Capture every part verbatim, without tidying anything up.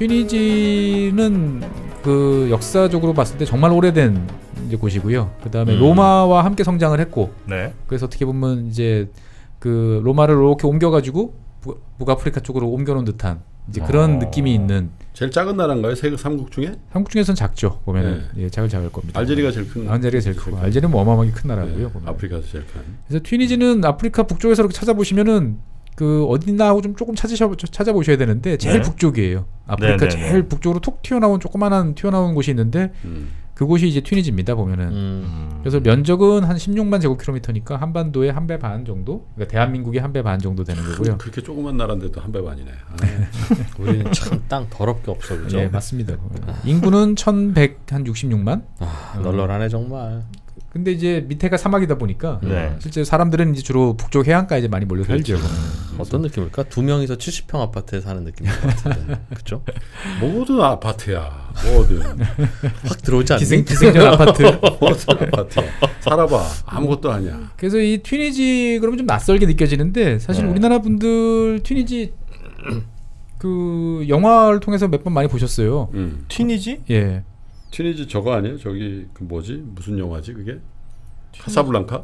튀니지는 그 역사적으로 봤을 때 정말 오래된 이제 곳이고요. 그 다음에 음. 로마와 함께 성장을 했고, 네. 그래서 어떻게 보면 이제 그 로마를 이렇게 옮겨가지고 부, 북아프리카 쪽으로 옮겨놓은 듯한 이제 그런 어. 느낌이 있는. 제일 작은 나라인가요? 세 삼국 중에? 삼국 중에서는 작죠. 보면은 네. 예, 작을 작을 겁니다. 알제리가 제일 큰. 알제리가 제일 크고, 알제리는 뭐 어마어마하게 큰 나라고요. 네. 아프리카에서 제일 큰. 그래서 튀니지는 아프리카 북쪽에서 이렇게 찾아보시면은 그 어디나 하고 좀 조금 찾으셔 찾아보셔야 되는데 제일 네. 북쪽이에요. 아프리카 네, 네, 제일 네. 북쪽으로 툭 튀어나온 조그만한 튀어나온 곳이 있는데 음. 그곳이 이제 튀니지입니다. 보면은. 음. 그래서 면적은 한 십육만 제곱킬로미터니까 한반도의 한 배 반 정도, 그러니까 대한민국의 한 배 반 정도 되는 거고요. 그렇게 조그만 나라인데도 한 배 반이네. 아. 우리는 참 땅 더럽게 없어, 그죠? 네, 맞습니다. 인구는 천백육십육만. 아, 널널하네 정말. 근데 이제 밑에가 사막이다 보니까 네. 실제 사람들은 이제 주로 북쪽 해안가에 이제 많이 몰려 살죠. 음, 어떤 느낌일까? 두 명이서 칠십 평 아파트에 사는 느낌일 것 같은데, 그렇죠? 모든 아파트야, 뭐든 확 들어오지 않니? 기생 기생전 아파트, 모든 아파트야. 살아봐, 아무것도 아니야. 그래서 이 튀니지 그러면 좀 낯설게 느껴지는데 사실 네. 우리나라 분들 튀니지 그 영화를 통해서 몇 번 많이 보셨어요. 음. 튀니지? 예. 튀니지 저거 아니에요? 저기 그 뭐지? 무슨 영화지 그게? 카사블랑카?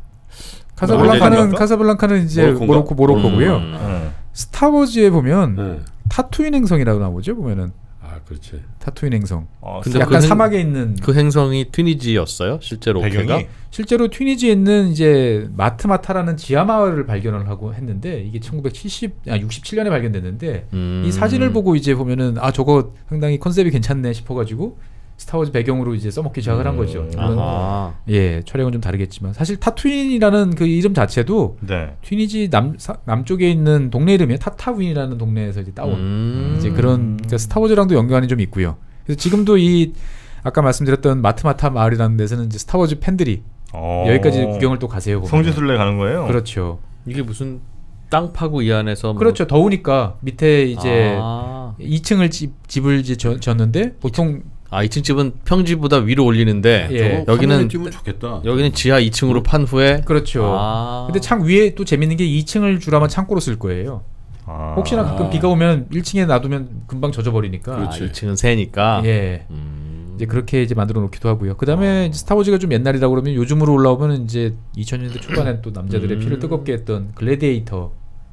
카사블랑카는 카사블랑카는 이제 모로코인가? 모로코 모로코고요. 음, 음. 스타워즈에 보면 네. 타투인 행성이라고 나오죠. 보면은. 아, 그렇지. 타투인 행성. 어, 근데 약간 그 사막에 있는 그 행성이 튀니지였어요? 실제로 배경이? 실제로 튀니지에 있는 이제 마트마타라는 지하 마을을 발견을 하고 했는데 이게 천구백칠십 아 육십칠 년에 발견됐는데 음. 이 사진을 보고 이제 보면은 아 저거 상당히 컨셉이 괜찮네 싶어가지고 스타워즈 배경으로 이제 써먹기 시작을 음. 한 거죠. 아하. 예, 촬영은 좀 다르겠지만 사실 타투인이라는 그 이름 자체도 네. 튀니지 남 사, 남쪽에 있는 동네 이름이에요. 타타윈이라는 동네에서 이제 따온 음. 이제 그런 그러니까 스타워즈랑도 연관이 좀 있고요. 그래서 지금도 이 아까 말씀드렸던 마트마타 마을이라는 데서는 이제 스타워즈 팬들이 어. 여기까지 구경을 또 가세요. 보면. 성지순례 가는 거예요? 그렇죠. 이게 무슨 땅 파고 이 안에서 뭐 그렇죠. 더우니까 밑에 이제 아. 이 층을 집, 집을 이제 져, 졌는데 보통 아 이 층 집은 평지보다 위로 올리는데 예. 여기는 좋겠다. 여기는 지하 이 층으로 판 후에 그렇죠. 아. 근데 창 위에 또 재밌는 게 이 층을 주라면 창고로 쓸 거예요. 아. 혹시나 가끔 비가 오면 일 층에 놔두면 금방 젖어버리니까. 아, 이 층은 새니까. 예. 음. 이제 그렇게 이제 만들어 놓기도 하고요. 그다음에 어. 스타워즈가 좀 옛날이라고 그러면 요즘으로 올라오면 이제 이천 년대 초반에 또 남자들의 음. 피를 뜨겁게 했던 글래디에이터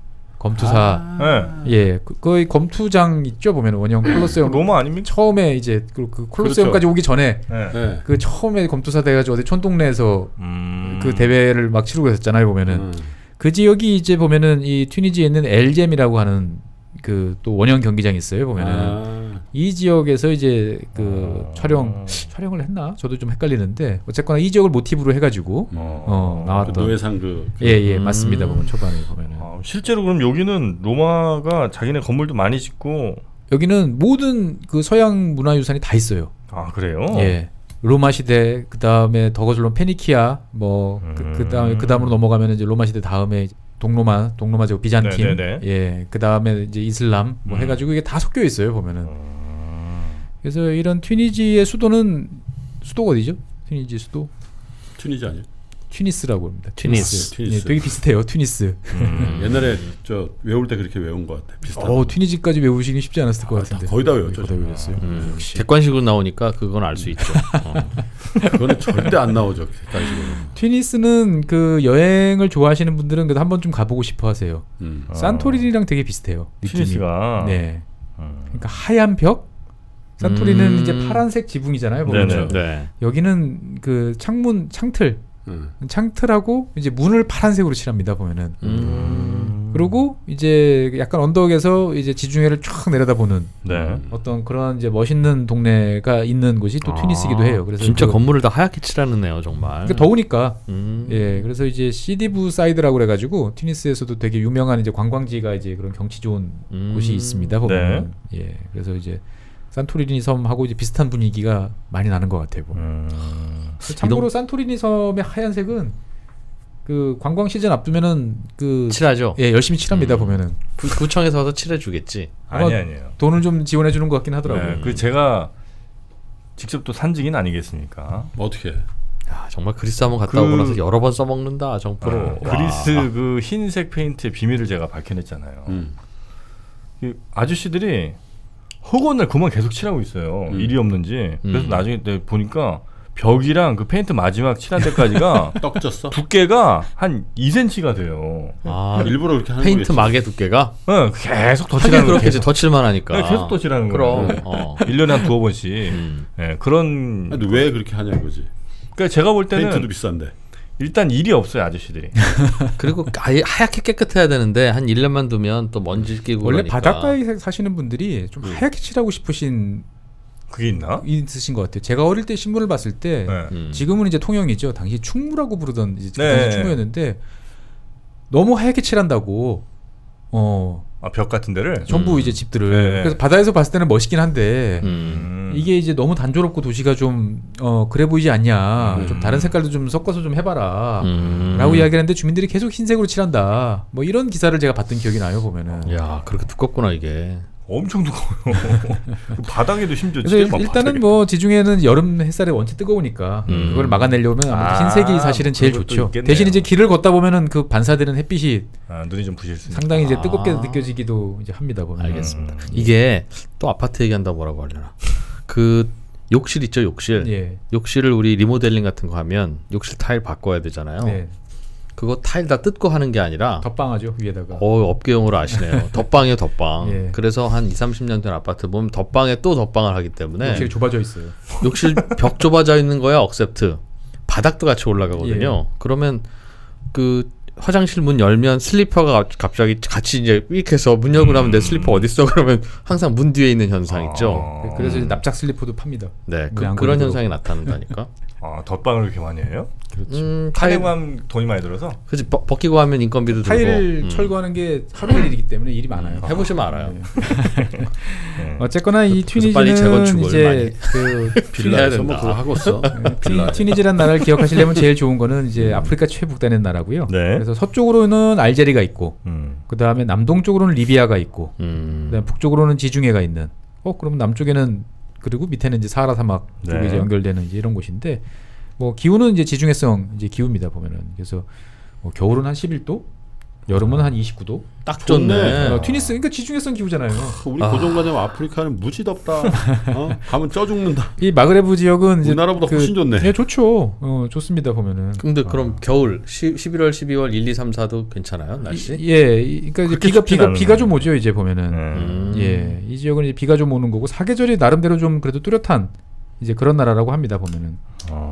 검투사. 아. 예, 그, 거의 검투장 있죠 보면 원형 콜로세움. 로마 아닙니까? 처음에 이제 그, 그 콜로세움까지 그렇죠. 오기 전에 네. 그 처음에 검투사 돼가지고 어디 촌동네에서 음. 그 대회를 막 치르고 했었잖아요 보면은. 음. 그 지역이 이제 보면은 이 튀니지에 있는 엘잼이라고 하는 그 또 원형 경기장이 있어요 보면은 아. 이 지역에서 이제 그 아. 촬영 촬영을 했나 저도 좀 헷갈리는데 어쨌거나 이 지역을 모티브로 해가지고 어, 어 나왔던 그 노예상 그 예예 예, 맞습니다 보면 초반에 보면은 아, 실제로 그럼 여기는 로마가 자기네 건물도 많이 짓고 여기는 모든 그 서양 문화유산이 다 있어요. 아 그래요? 예. 로마 시대 그 다음에 더 거슬러 페니키아 뭐 그 그 다음에 그 다음으로 넘어가면 이제 로마 시대 다음에 동로마 동로마 제국 비잔틴 네네네. 예. 그 다음에 이제 이슬람 뭐 음. 해가지고 이게 다 섞여 있어요 보면은. 음. 그래서 이런 튀니지의 수도는 수도가 어디죠? 튀니지 수도? 튀니지 아니에요? 튀니스라고 합니다. 튀니스. 튀니스. 네, 되게 비슷해요. 튀니스. 음. 옛날에 저 외울 때 그렇게 외운 것 같아. 비슷하다. 어, 튀니지까지 외우시기 쉽지 않았을 것 아, 같은데. 거의 다 외웠죠. 거의 다 외웠어요. 음. 역시. 객관식으로 나오니까 그건 알 수 있죠. 어. 그거는 절대 안 나오죠. 객관식으로. 튀니스는 그 여행을 좋아하시는 분들은 그래도 한 번쯤 가보고 싶어하세요. 음. 산토리니랑 되게 비슷해요. 느낌이. 튀니스가. 네. 음. 그러니까 하얀 벽. 산토리는 음. 이제 파란색 지붕이잖아요. 보면. 네. 여기는 그 창문 창틀. 음. 창틀하고 이제 문을 파란색으로 칠합니다 보면은. 음. 그리고 이제 약간 언덕에서 이제 지중해를 쫙 내려다보는 네. 어떤 그런 이제 멋있는 동네가 있는 곳이 또 아. 튀니스기도 해요. 그래서 진짜 그, 건물을 다 하얗게 칠하네요 정말. 그러니까 더우니까. 음. 예, 그래서 이제 시디부 사이드라고 그래가지고 튀니스에서도 되게 유명한 이제 관광지가 이제 그런 경치 좋은 음. 곳이 있습니다 보면. 네. 예, 그래서 이제 산토리니 섬하고 이제 비슷한 분위기가 많이 나는 것 같아요 보면. 음. 참고로 산토리니 섬의 하얀색은 그 관광 시즌 앞두면은 그 칠하죠. 예, 열심히 칠합니다 음. 보면은. 구, 구청에서 와서 칠해주겠지. 아니 아니에요. 돈을 좀 지원해 주는 것 같긴 하더라고요. 네, 그 제가 직접 또 산증인 아니겠습니까? 어떻게? 야, 정말 그리스 한번 갔다 그, 오고 나서 여러 번 써먹는다 정프로. 네, 그리스 그 흰색 페인트의 비밀을 제가 밝혀냈잖아요. 음. 그 아저씨들이 흑원을 그만 계속 칠하고 있어요. 음. 일이 없는지. 그래서 음. 나중에 내가 보니까 벽이랑 그 페인트 마지막 칠한 데까지가 떡졌어? 두께가 한 이 센티미터가 돼요. 아, 일부러 그렇게 하는 페인트 거겠지. 막의 두께가? 응, 계속 더 하긴 칠하는 거예요. 그렇겠지. 더 칠만 하니까. 네, 계속 더 칠하는 그럼. 거예요. 어. 일 년에 한 두어 번씩. 음. 네, 그런. 근데 왜 그렇게 하냐 이거지. 그러니까 제가 볼 때는 페인트도 비싼데. 일단 일이 없어요, 아저씨들이. 그리고 아예 하얗게 깨끗해야 되는데 한 일 년만 두면 또 먼지 끼고 원래 그러니까. 바닷가에 사시는 분들이 좀 하얗게 칠하고 싶으신 그게 있나? 있으신 것 같아요. 제가 어릴 때 신문을 봤을 때 네. 음. 지금은 이제 통영이죠. 당시 충무라고 부르던 이제 네. 당시 충무였는데 너무 하얗게 칠한다고 어 아, 벽 같은 데를? 전부 음. 이제 집들을 네. 그래서 바다에서 봤을 때는 멋있긴 한데 음. 음. 이게 이제 너무 단조롭고 도시가 좀 어 그래 보이지 않냐. 음. 좀 다른 색깔도 좀 섞어서 좀 해봐라. 음. 라고 이야기하는데 주민들이 계속 흰색으로 칠한다. 뭐 이런 기사를 제가 봤던 기억이 나요 보면은. 야, 그렇게 두껍구나 이게. 엄청 두꺼워요. 바닥에도 심지어 그래서 칠막 일단은 바닥에. 뭐 지중해는 여름 햇살에 원체 뜨거우니까 음. 그걸 막아내려면 아무래도 아, 흰색이 사실은 제일 그것도 좋죠. 있겠네요. 대신 이제 길을 걷다 보면은 그 반사되는 햇빛이 아, 눈이 좀 부실 수 있는. 상당히 이제 뜨겁게 아. 느껴지기도 이제 합니다 보면. 알겠습니다. 음. 이게 또 아파트 얘기한다고 뭐라고 하려나. 그 욕실 있죠, 욕실. 예. 욕실을 우리 리모델링 같은 거 하면 욕실 타일 바꿔야 되잖아요. 네. 그거 타일 다 뜯고 하는 게 아니라 덧방하죠 위에다가. 어, 업계용어로 아시네요. 덧방이에요, 덧방. 예. 그래서 한 이삼십 년 된 아파트 보면 덧방에 또 덧방을 하기 때문에 욕실이 좁아져 있어요. 욕실 벽 좁아져 있는 거야, 억셉트. 바닥도 같이 올라가거든요. 예. 그러면 그 화장실 문 열면 슬리퍼가 갑자기 같이 이제 삑해서 문 열고 나면 내 슬리퍼 어디 있어? 그러면 항상 문 뒤에 있는 현상 있죠. 아. 그래서 이제 납작 슬리퍼도 팝니다. 네, 그, 문에 안 그런 걸리도록. 현상이 나타난다니까. 아, 덧방을 그렇게 많이 해요? 그렇죠. 음, 타일, 타일만 돈이 많이 들어서? 그치 벗- 벗기고 하면 인건비도 들고. 타일을 음. 철거하는 게 하루 일이기 때문에 일이 많아요. 해보시면 알아요. 네. 네. 어쨌거나 이 그래서 빨리 튀니지는 재건축을 이제 많이 그 빌려야 뭐 된다. 그거 하고 있어. 튀- 튀니지란 나라를 기억하시려면 제일 좋은 거는 이제 아프리카 최북단의 나라고요. 네. 그래서 서쪽으로는 알제리가 있고, 음. 그 다음에 남동쪽으로는 리비아가 있고, 음. 그다음에 북쪽으로는 지중해가 있는. 어 그럼 남쪽에는 그리고 밑에는 이제 사하라 사막 쪽에 네. 이제 연결되는 이제 이런 곳인데, 뭐 기후는 이제 지중해성 이제 기후입니다 보면은. 그래서 뭐 겨울은 한 십일 도, 여름은 한 이십구 도. 딱 좋네. 어, 튀니스 그러니까 지중해성 기후잖아요. 우리 아. 고정관념 아프리카는 무지 덥다. 어? 가면 쪄 죽는다. 이 마그레브 지역은 이제 우리나라보다 훨씬 좋네. 예, 좋죠. 어, 좋습니다 보면은. 근데 어. 그럼 겨울 시, 십일월, 십이월, 일, 이, 삼, 사도 괜찮아요 날씨? 이, 예, 이- 그러니까 이제 그렇게 비가 춥진 비가 않은데. 비가 좀 오죠 이제 보면은. 음. 예, 이 지역은 이제 비가 좀 오는 거고 사계절이 나름대로 좀 그래도 뚜렷한 이제 그런 나라라고 합니다 보면은. 어.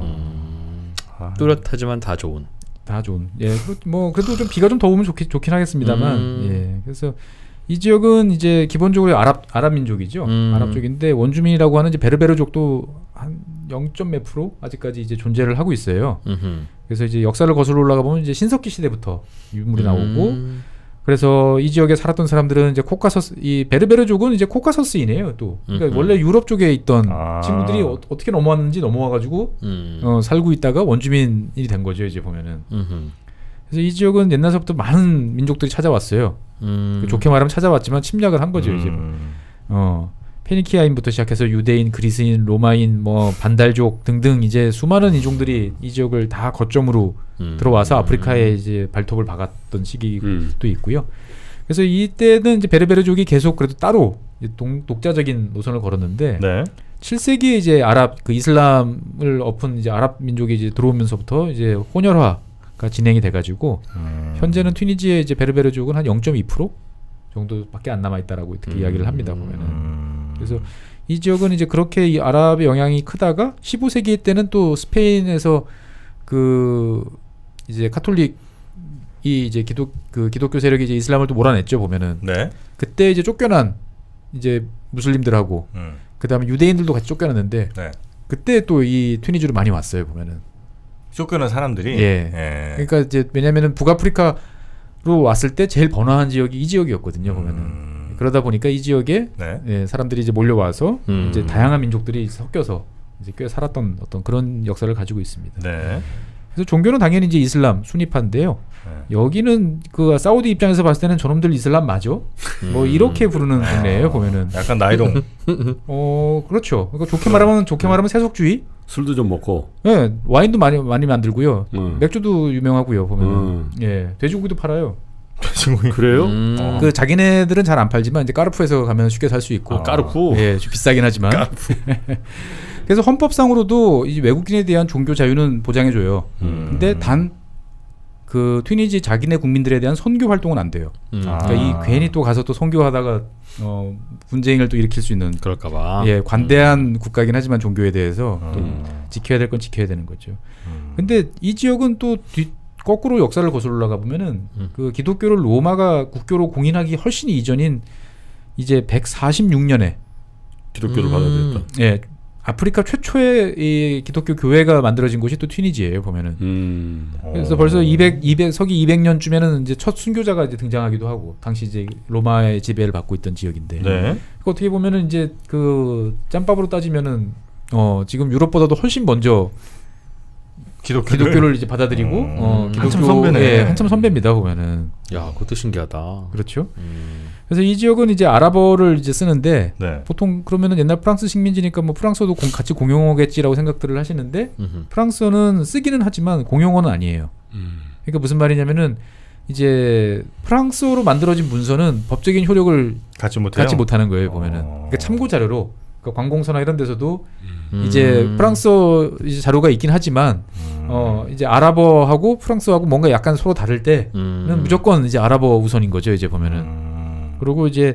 음. 아. 뚜렷하지만 다 좋은. 다 좋은. 예, 그- 뭐 그래도 좀 비가 좀 더 오면 좋긴 좋긴 하겠습니다만. 음. 예, 그래서 이 지역은 이제 기본적으로 아랍 아랍 민족이죠. 음. 아랍 쪽인데 원주민이라고 하는 이제 베르베르족도 한 영 점 몇 프로 아직까지 이제 존재를 하고 있어요. 음흠. 그래서 이제 역사를 거슬러 올라가 보면 이제 신석기 시대부터 유물이 나오고, 음. 그래서 이 지역에 살았던 사람들은 이제 코카서스, 이 베르베르족은 이제 코카서스인이에요 또. 그러니까 음흠. 원래 유럽 쪽에 있던 아. 친구들이 어, 어떻게 넘어왔는지 넘어와가지고 음. 어, 살고 있다가 원주민이 된 거죠 이제 보면은. 음흠. 그래서 이 지역은 옛날서부터 많은 민족들이 찾아왔어요. 음. 그 좋게 말하면 찾아왔지만 침략을 한 거죠 이제. 음. 어. 페니키아인부터 시작해서 유대인, 그리스인, 로마인, 뭐 반달족 등등 이제 수많은 인종들이 이 지역을 다 거점으로 음. 들어와서 아프리카에 이제 발톱을 박았던 시기도 음. 있고요. 그래서 이때는 이제 베르베르족이 계속 그래도 따로 이제 동, 독자적인 노선을 걸었는데 네. 칠 세기에 이제 아랍 그 이슬람을 엎은 이제 아랍 민족이 이제 들어오면서부터 이제 혼혈화가 진행이 돼가지고 음. 현재는 튀니지의 이제 베르베르족은 한 영 점 이 퍼센트 정도밖에 안 남아 있다라고 이렇게 음. 이야기를 합니다 보면은. 음. 그래서 이 지역은 이제 그렇게 이 아랍의 영향이 크다가 십오 세기 때는 또 스페인에서 그 이제 카톨릭 이 이제 기독 그 기독교 세력이 이제 이슬람을 또 몰아냈죠 보면은. 네. 그때 이제 쫓겨난 이제 무슬림들하고 음. 그다음에 유대인들도 같이 쫓겨났는데 네. 그때 또 이 튀니지로 많이 왔어요 보면은. 쫓겨난 사람들이. 예. 예. 그러니까 이제 왜냐면은 북아프리카로 왔을 때 제일 번화한 지역이 이 지역이었거든요 보면은. 음. 그러다 보니까 이 지역에 네. 예, 사람들이 이제 몰려와서 음. 이제 다양한 민족들이 섞여서 이제 꽤 살았던 어떤 그런 역사를 가지고 있습니다. 네. 그래서 종교는 당연히 이제 이슬람 수니파인데요. 네. 여기는 그 사우디 입장에서 봤을 때는 저놈들 이슬람 맞아? 뭐 이렇게 부르는 동네예요 보면은. 약간 나이롱. 어 그렇죠. 그러니까 좋게 말하면 좋게 말하면 세속주의. 술도 좀 먹고. 예, 와인도 많이 많이 만들고요. 음. 맥주도 유명하고요 보면은. 음. 예, 돼지고기도 팔아요. 돼지고기. 그래요? 음. 어. 그 자기네들은 잘 안 팔지만 이제 까르푸에서 가면 쉽게 살 수 있고. 아, 까르푸. 예, 좀 비싸긴 하지만. 그래서 헌법상으로도 이 외국인에 대한 종교 자유는 보장해줘요. 음. 근데 단 그 튀니지 자기네 국민들에 대한 선교 활동은 안 돼요. 음. 아. 그러니까 이 괜히 또 가서 또 선교하다가 어, 분쟁을 또 일으킬 수 있는 그럴까봐. 예 관대한 국가긴 하지만 종교에 대해서 음. 또 지켜야 될 건 지켜야 되는 거죠. 음. 근데 이 지역은 또 뒤, 거꾸로 역사를 거슬러 올라가 보면은 음. 그 기독교를 로마가 국교로 공인하기 훨씬 이전인 이제 백사십육 년에 기독교를 음. 받아들였다. 예 아프리카 최초의 이 기독교 교회가 만들어진 곳이 또 튀니지예요 보면은. 음. 그래서 어. 벌써 이백, 이백 서기 이백 년쯤에는 이제 첫 순교자가 이제 등장하기도 하고 당시 이제 로마의 지배를 받고 있던 지역인데. 네. 그러니까 어떻게 보면은 이제 그 짬밥으로 따지면은 어 지금 유럽보다도 훨씬 먼저 기독교를, 기독교를 이제 받아들이고 음. 어 기독교 한참 선배네. 예, 한참 선배입니다 보면은. 야, 그것도 신기하다. 그렇죠. 음. 그래서 이 지역은 이제 아랍어를 이제 쓰는데 네. 보통 그러면은 옛날 프랑스 식민지니까 뭐 프랑스어도 공, 같이 공용어겠지라고 생각들을 하시는데 음흠. 프랑스어는 쓰기는 하지만 공용어는 아니에요. 음. 그러니까 무슨 말이냐면은 이제 프랑스어로 만들어진 문서는 법적인 효력을 갖지 못해요. 갖지 못하는 거예요 보면은. 어. 그러니까 참고 자료로 그러니까 관공서나 이런 데서도 음. 이제 프랑스어 이제 자료가 있긴 하지만 음. 어 이제 아랍어하고 프랑스어하고 뭔가 약간 서로 다를 때는 음. 무조건 이제 아랍어 우선인 거죠 이제 보면은. 음. 그리고 이제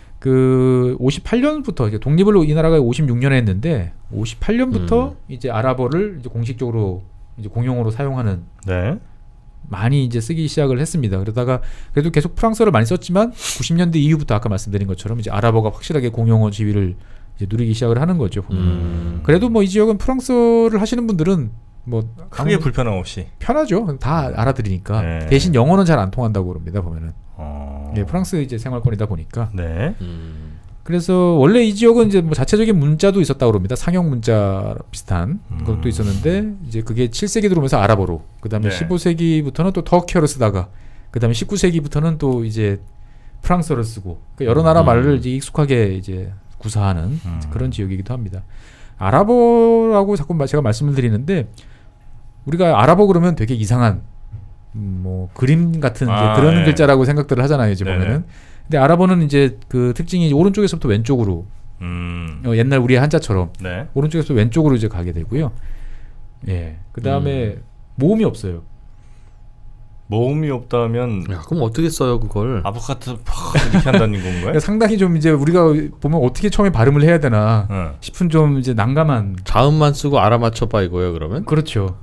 그 오십팔 년부터 이제 독립을 이 나라가 오십육 년에 했는데 오십팔 년부터 음. 이제 아랍어를 이제 공식적으로 이제 공용어로 사용하는 네. 많이 이제 쓰기 시작을 했습니다. 그러다가 그래도 계속 프랑스어를 많이 썼지만 구십 년대 이후부터 아까 말씀드린 것처럼 이제 아랍어가 확실하게 공용어 지위를 이제 누리기 시작을 하는 거죠. 보면. 음. 그래도 뭐 이 지역은 프랑스어를 하시는 분들은 뭐 크게 아무- 불편함 없이. 편하죠. 다 알아들으니까. 네. 대신 영어는 잘 안 통한다고 그럽니다. 보면은. 어. 예, 프랑스 이제 생활권이다 보니까. 네. 음. 그래서 원래 이 지역은 이제 뭐 자체적인 문자도 있었다고 그럽니다. 상형 문자 비슷한 음. 것도 있었는데 이제 그게 칠 세기 들어오면서 아랍어로, 그다음에 네. 십오 세기부터는 또 터키어를 쓰다가 그다음에 십구 세기부터는 또 이제 프랑스어를 쓰고 그러니까 여러 나라 음. 말을 이제 익숙하게 이제 구사하는 음. 그런 지역이기도 합니다. 아랍어라고 자꾸 마- 제가 말씀을 드리는데 우리가 아랍어 그러면 되게 이상한 음, 뭐 그림 같은 이제 아, 그런 네. 글자라고 생각들을 하잖아요. 이제 네네. 보면은. 근데 아랍어는 이제 그 특징이 오른쪽에서부터 왼쪽으로 음. 어, 옛날 우리의 한자처럼 네. 오른쪽에서 왼쪽으로 이제 가게 되고요. 예. 그 다음에 모음이 없어요. 모음이 없다면 야, 그럼 어떻게 써요 그걸? 아보카도 팍 이렇게 한다는 건가요? 그러니까 상당히 좀 이제 우리가 보면 어떻게 처음에 발음을 해야 되나 응. 싶은 좀 이제 난감한. 자음만 쓰고 알아맞혀봐 이거예요 그러면? 그렇죠.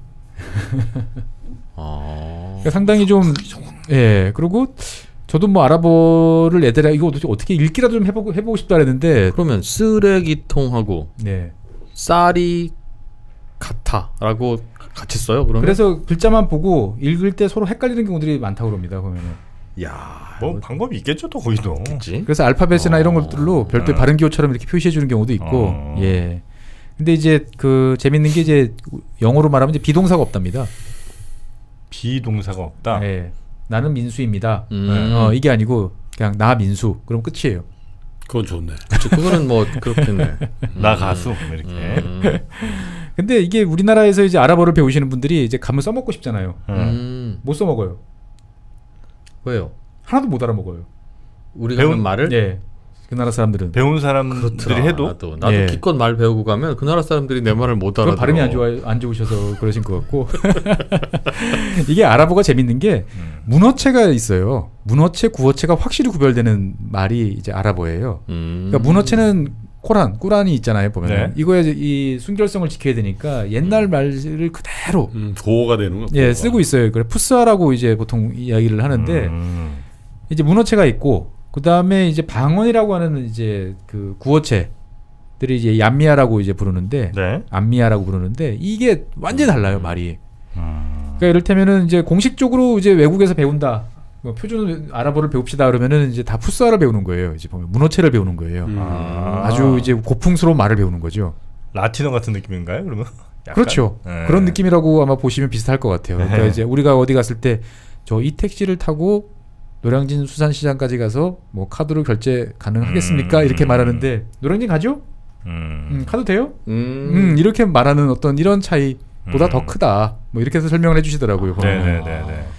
아. 그러니까 상당히 좀 예. 그리고 저도 뭐 아랍어를 애들아 이거 어떻게 어떻게 읽기라도 좀 해보고 해보고 싶다 그랬는데. 그러면 쓰레기통하고 네. 쌀이 같아라고 같이 써요 그러면? 그래서 글자만 보고 읽을 때 서로 헷갈리는 경우들이 많다고 그럽니다. 보면은. 야, 뭐 방법이 있겠죠 또 거기도. 있지. 그래서 알파벳이나 어. 이런 것들로 별도의 어. 발음 기호처럼 이렇게 표시해 주는 경우도 있고. 어. 예. 근데 이제 그 재밌는 게 이제 영어로 말하면 이제 비동사가 없답니다. 비동사가 없다. 예. 나는 민수입니다. 음. 어, 이게 아니고 그냥 나 민수. 그럼 끝이에요. 그건 좋네. 그치, 그거는 뭐 그렇겠네. 나 가수 이렇게. 음. 근데 이게 우리나라에서 이제 아랍어를 배우시는 분들이 이제 가면 써먹고 싶잖아요. 응. 음. 못 써먹어요. 왜요? 하나도 못 알아먹어요. 우리가 배운 하는 말을? 예. 그 나라 사람들은. 배운 사람들이 그렇더라. 해도 나도, 나도 예. 기껏 말 배우고 가면 그 나라 사람들이 내 말을 못 그건 알아들어. 발음이 안 좋아 안 좋으셔서 그러신 것 같고. 이게 아랍어가 재밌는 게 음. 문어체가 있어요. 문어체, 구어체가 확실히 구별되는 말이 이제 아랍어예요. 음. 그러니까 문어체는 코란, 꾸란이 있잖아요. 보면 네. 이거에 이 순결성을 지켜야 되니까 옛날 말을 그대로 음, 보호가 되는 거. 예 쓰고 있어요. 그래 푸스아라고 이제 보통 이야기를 하는데 음. 이제 문어체가 있고 그 다음에 이제 방언이라고 하는 이제 그 구어체들이 이제 얀미아라고 이제 부르는데 네. 안미아라고 부르는데 이게 완전히 달라요 말이. 음. 그러니까 이를테면은 이제 공식적으로 이제 외국에서 배운다. 뭐 표준 아랍어를 배웁시다 그러면은 이제 다 푸스아를 배우는 거예요. 이제 보면 문어체를 배우는 거예요. 음. 아. 아주 이제 고풍스러운 말을 배우는 거죠. 라틴어 같은 느낌인가요? 그러면? 약간? 그렇죠. 네. 그런 느낌이라고 아마 보시면 비슷할 것 같아요. 그러니까 네. 이제 우리가 어디 갔을 때 저 이 택시를 타고 노량진 수산시장까지 가서 뭐 카드로 결제 가능하겠습니까? 음. 이렇게 말하는데 노량진 가죠? 음. 음, 카드 돼요? 음. 음, 이렇게 말하는 어떤 이런 차이보다 음. 더 크다. 뭐 이렇게 해서 설명을 해주시더라고요. 보면. 네네네네.